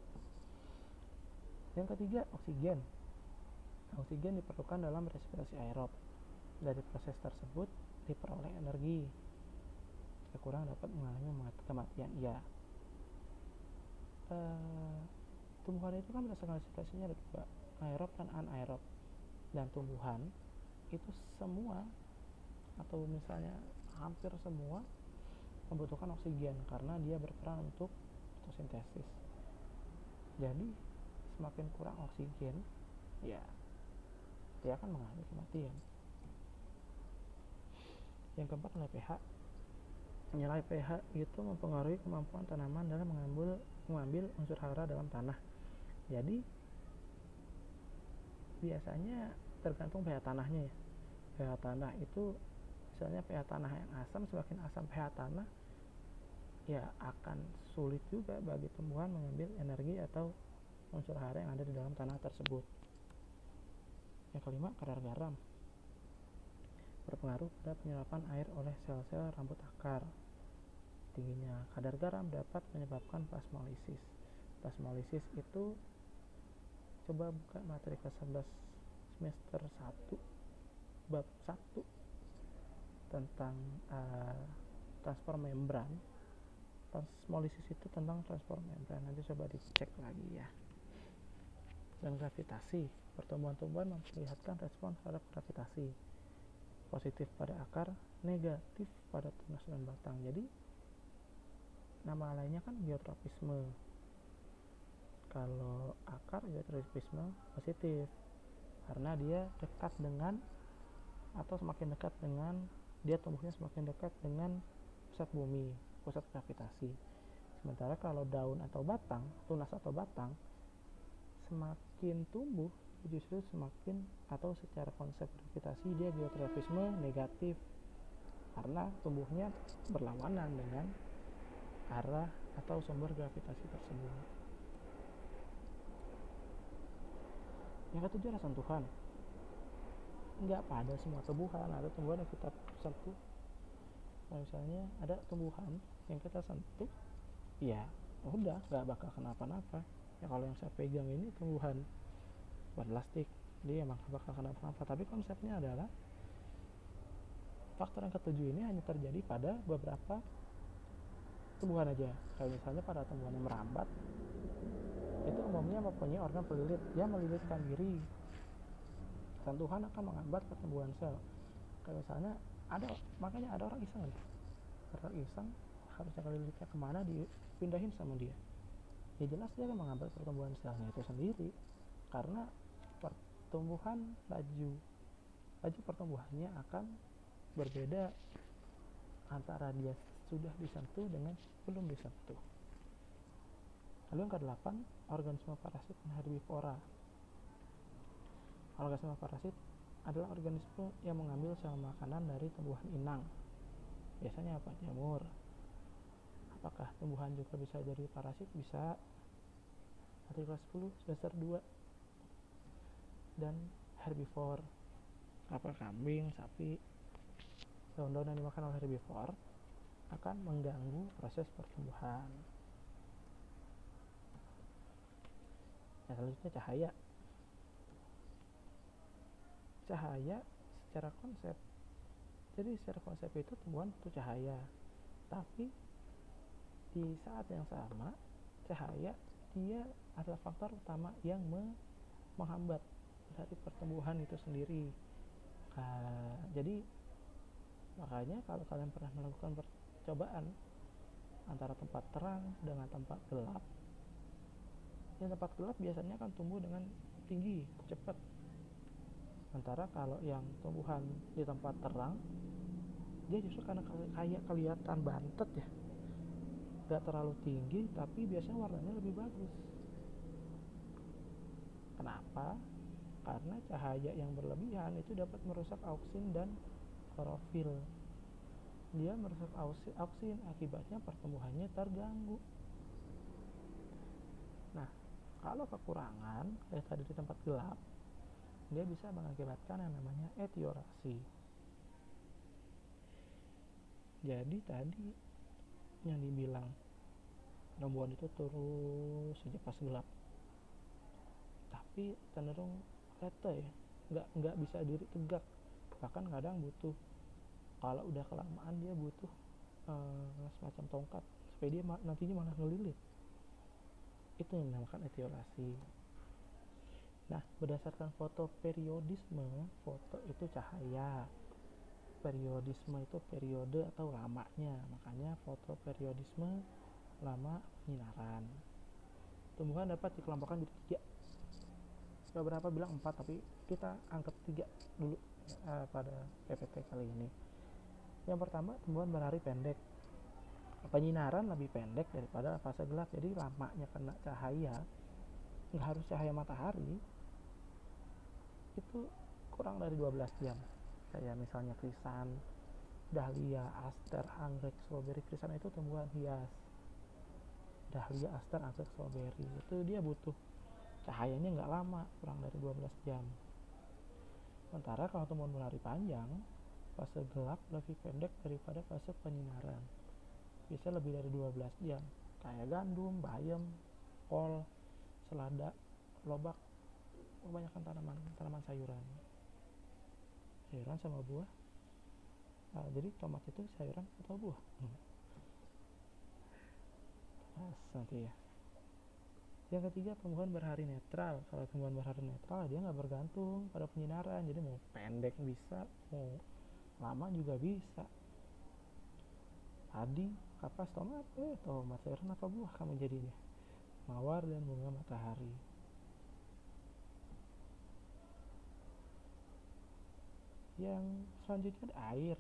S1: Yang ketiga, oksigen. Oksigen diperlukan dalam respirasi aerob. Dari proses tersebut diperoleh energi. Jika kurang dapat mengalami kematian. Ya, e, tumbuhan itu kan berdasarkan respirasinya ada dua, aerob dan anaerob. Dan tumbuhan itu semua atau misalnya hampir semua membutuhkan oksigen karena dia berperan untuk fotosintesis. Jadi semakin kurang oksigen, ya dia akan mengalami kematian. Yang keempat, nilai pH. Nilai pH itu mempengaruhi kemampuan tanaman dalam mengambil mengambil unsur hara dalam tanah. Jadi biasanya tergantung pH tanahnya ya. pH tanah itu misalnya pH tanah yang asam, semakin asam pH tanah, ya akan sulit juga bagi tumbuhan mengambil energi atau unsur hara yang ada di dalam tanah tersebut. Yang kelima, kadar garam berpengaruh pada penyerapan air oleh sel-sel rambut akar. Tingginya kadar garam dapat menyebabkan plasmolisis. Plasmolisis itu, coba buka materi kelas sebelas semester satu bab satu tentang uh, transport membran. Plasmolisis itu tentang transport membran, nanti coba dicek lagi ya. Dan gravitasi, pertumbuhan-tumbuhan memperlihatkan respon terhadap gravitasi, positif pada akar, negatif pada tunas dan batang. Jadi nama lainnya kan geotropisme. Kalau akar, geotropisme positif karena dia dekat dengan atau semakin dekat dengan, dia tumbuhnya semakin dekat dengan pusat bumi, pusat gravitasi. Sementara kalau daun atau batang, tunas atau batang, semakin tumbuh justru semakin, atau secara konsep gravitasi dia geotropisme negatif karena tumbuhnya berlawanan dengan arah atau sumber gravitasi tersebut. Yang ketujuh adalah sentuhan. Nggak pada semua tumbuhan ada tumbuhan yang kita sentuh. Nah, misalnya ada tumbuhan yang kita sentuh, ya udah nggak bakal kenapa-napa. Ya kalau yang saya pegang ini tumbuhan plastik, dia emang nggak bakal kenapa-napa. Tapi konsepnya adalah faktor yang ketujuh ini hanya terjadi pada beberapa tumbuhan aja. Kayak misalnya pada tumbuhan yang merambat, itu umumnya mempunyai organ pelilit, dia melilitkan diri. Sentuhan akan menghambat pertumbuhan sel. Kayak misalnya ada, makanya ada orang iseng nih, orang iseng harusnya kelilitnya kemana dipindahin sama dia, ya jelas dia akan menghambat pertumbuhan selnya itu sendiri, karena pertumbuhan laju laju pertumbuhannya akan berbeda antara dia sudah disentuh dengan belum disentuh. Lalu yang kedelapan, organisme parasit dan herbivora. Organisme parasit adalah organisme yang mengambil sel makanan dari tumbuhan inang. Biasanya apa? Jamur. Apakah tumbuhan juga bisa jadi parasit? Bisa. Nanti kelas sepuluh semester dua. Dan herbivor. Apa? Kambing, sapi, daun-daun yang dimakan oleh herbivor akan mengganggu proses pertumbuhan. Yang selanjutnya cahaya. Cahaya secara konsep, jadi secara konsep itu tumbuhan butuh cahaya, tapi di saat yang sama cahaya dia adalah faktor utama yang menghambat dari pertumbuhan itu sendiri. Nah, jadi makanya kalau kalian pernah melakukan percobaan antara tempat terang dengan tempat gelap, yang tempat gelap biasanya akan tumbuh dengan tinggi, cepat. Sementara kalau yang tumbuhan di tempat terang, dia justru karena kayak kelihatan bantet ya, gak terlalu tinggi, tapi biasanya warnanya lebih bagus. Kenapa? Karena cahaya yang berlebihan itu dapat merusak auksin dan klorofil. Dia merusak auksin, akibatnya pertumbuhannya terganggu. Nah, kalau kekurangan kayak tadi di tempat gelap, dia bisa mengakibatkan yang namanya etiolasi. Jadi tadi yang dibilang tumbuhan itu terus saja pas gelap, tapi cenderung lete ya, nggak nggak bisa diri tegak, bahkan kadang butuh, kalau udah kelamaan dia butuh uh, semacam tongkat supaya dia ma- nantinya malah ngelilit. Itu yang dinamakan etiolasi. Nah, berdasarkan foto periodisme, foto itu cahaya, periodisme itu periode atau lamanya, makanya foto periodisme lama penyinaran. Tumbuhan dapat dikelompokkan menjadi tiga, beberapa bilang empat, tapi kita anggap tiga dulu uh, pada P P T kali ini. Yang pertama, tumbuhan berhari pendek. Penyinaran lebih pendek daripada fase gelap, jadi lamanya kena cahaya, nggak harus cahaya matahari, itu kurang dari dua belas jam. Kayak misalnya krisan, dahlia, aster, anggrek, strawberry. Krisan itu tumbuhan hias. Dahlia, aster, anggrek, strawberry itu dia butuh cahayanya nggak lama, kurang dari dua belas jam. Sementara kalau tumbuhan berhari panjang, fase gelap lebih pendek daripada fase penyinaran, bisa lebih dari dua belas jam. Kayak gandum, bayam, kol, selada, lobak, kebanyakan tanaman tanaman sayuran sayuran sama buah. Nah, jadi tomat itu sayuran atau buah? hmm. Nah, nanti ya. Yang ketiga, tumbuhan berhari netral. Kalau tumbuhan berhari netral, dia nggak bergantung pada penyinaran, jadi mau pendek bisa, mau lama juga bisa. Padi, kapas, tomat, eh tomat sayuran apa buah kamu jadinya? Mawar dan bunga matahari. Yang selanjutnya ada air.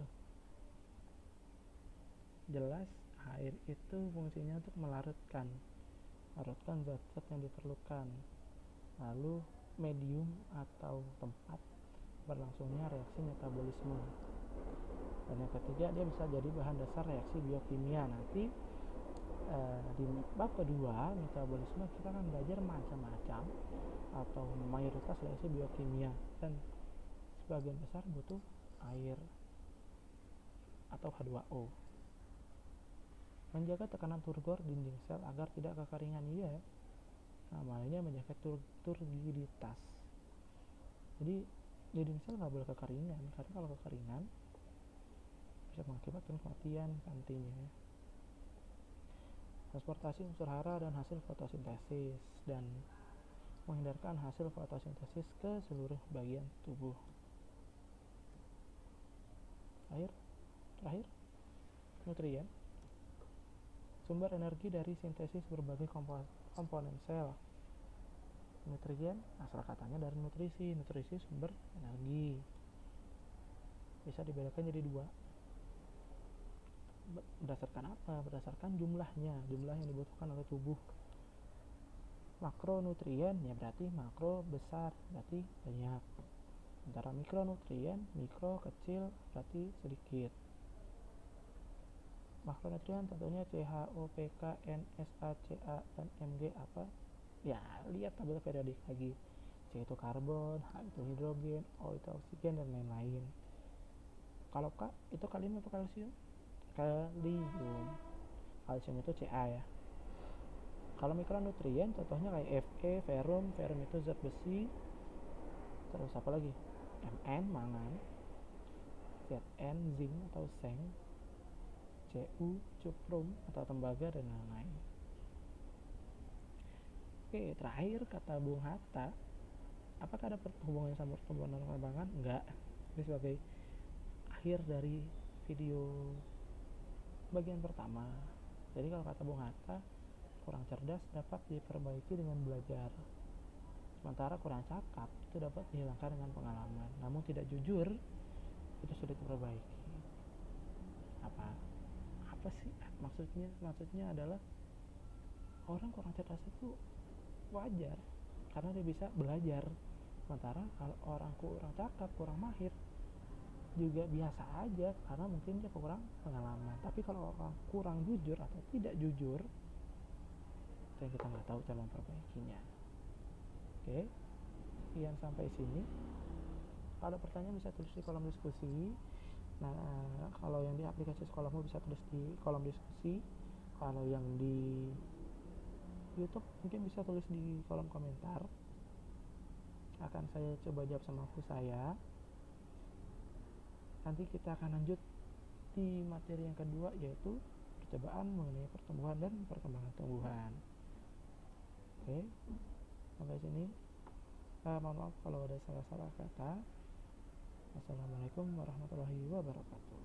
S1: Jelas air itu fungsinya untuk melarutkan melarutkan zat-zat yang diperlukan. Lalu medium atau tempat berlangsungnya reaksi metabolisme. Dan yang ketiga, dia bisa jadi bahan dasar reaksi biokimia. Nanti eh, di bab kedua metabolisme kita akan belajar macam-macam atau mayoritas seleksi biokimia, dan sebagian besar butuh air atau H dua O. Menjaga tekanan turgor dinding sel agar tidak kekeringan, iya, namanya menjaga tur turgiditas. Jadi dinding sel nggak boleh kekeringan, karena kalau kekeringan bisa mengakibatkan kematian nantinya. Transportasi unsur hara dan hasil fotosintesis, dan menghindarkan hasil fotosintesis ke seluruh bagian tubuh. Akhir, terakhir, nutrien. Sumber energi dari sintesis berbagai kompo komponen sel. Nutrien asal katanya dari nutrisi. Nutrisi sumber energi. Bisa dibedakan jadi dua. Berdasarkan apa? Berdasarkan jumlahnya, jumlah yang dibutuhkan oleh tubuh. Makronutrien ya berarti makro besar, berarti banyak. Sementara mikronutrien, mikro kecil, berarti sedikit. Makronutrien tentunya C H O, P K, N, S A, C A, dan M G apa? Ya, lihat tabel periodik lagi. C itu karbon, H itu hidrogen, O itu oksigen, dan lain-lain. Kalau K itu kalium atau kalsium? Kalium. Kalsium itu C A ya. Kalau mikronutrien contohnya kayak Fe, ferrum, ferrum itu zat besi. Terus apa lagi? Mn, mangan. Zn, zinc atau seng. Cu, cuprum atau tembaga, dan lain-lain. Oke, terakhir kata Bung Hatta, apakah ada hubungannya sama pertumbuhan dan perkembangan? Enggak. Ini sebagai akhir dari video bagian pertama. Jadi kalau kata Bung Hatta, kurang cerdas dapat diperbaiki dengan belajar, sementara kurang cakap itu dapat dihilangkan dengan pengalaman. Namun tidak jujur itu sulit diperbaiki. Apa? Apa sih maksudnya? Maksudnya adalah orang kurang cerdas itu wajar karena dia bisa belajar, sementara kalau orang kurang cakap, kurang mahir juga biasa aja karena mungkin dia kurang pengalaman. Tapi kalau orang kurang jujur atau tidak jujur, yang kita nggak tahu cara memperbaikinya. Oke, sekian sampai sini. Kalau ada pertanyaan bisa tulis di kolom diskusi. Nah, kalau yang di aplikasi sekolahmu bisa tulis di kolom diskusi. Kalau yang di YouTube mungkin bisa tulis di kolom komentar. Akan saya coba jawab sama aku saya. Nanti kita akan lanjut di materi yang kedua, yaitu percobaan mengenai pertumbuhan dan perkembangan tumbuhan. Oke, sampai sini. Uh, mohon maaf kalau ada salah-salah kata. Wassalamualaikum warahmatullahi wabarakatuh.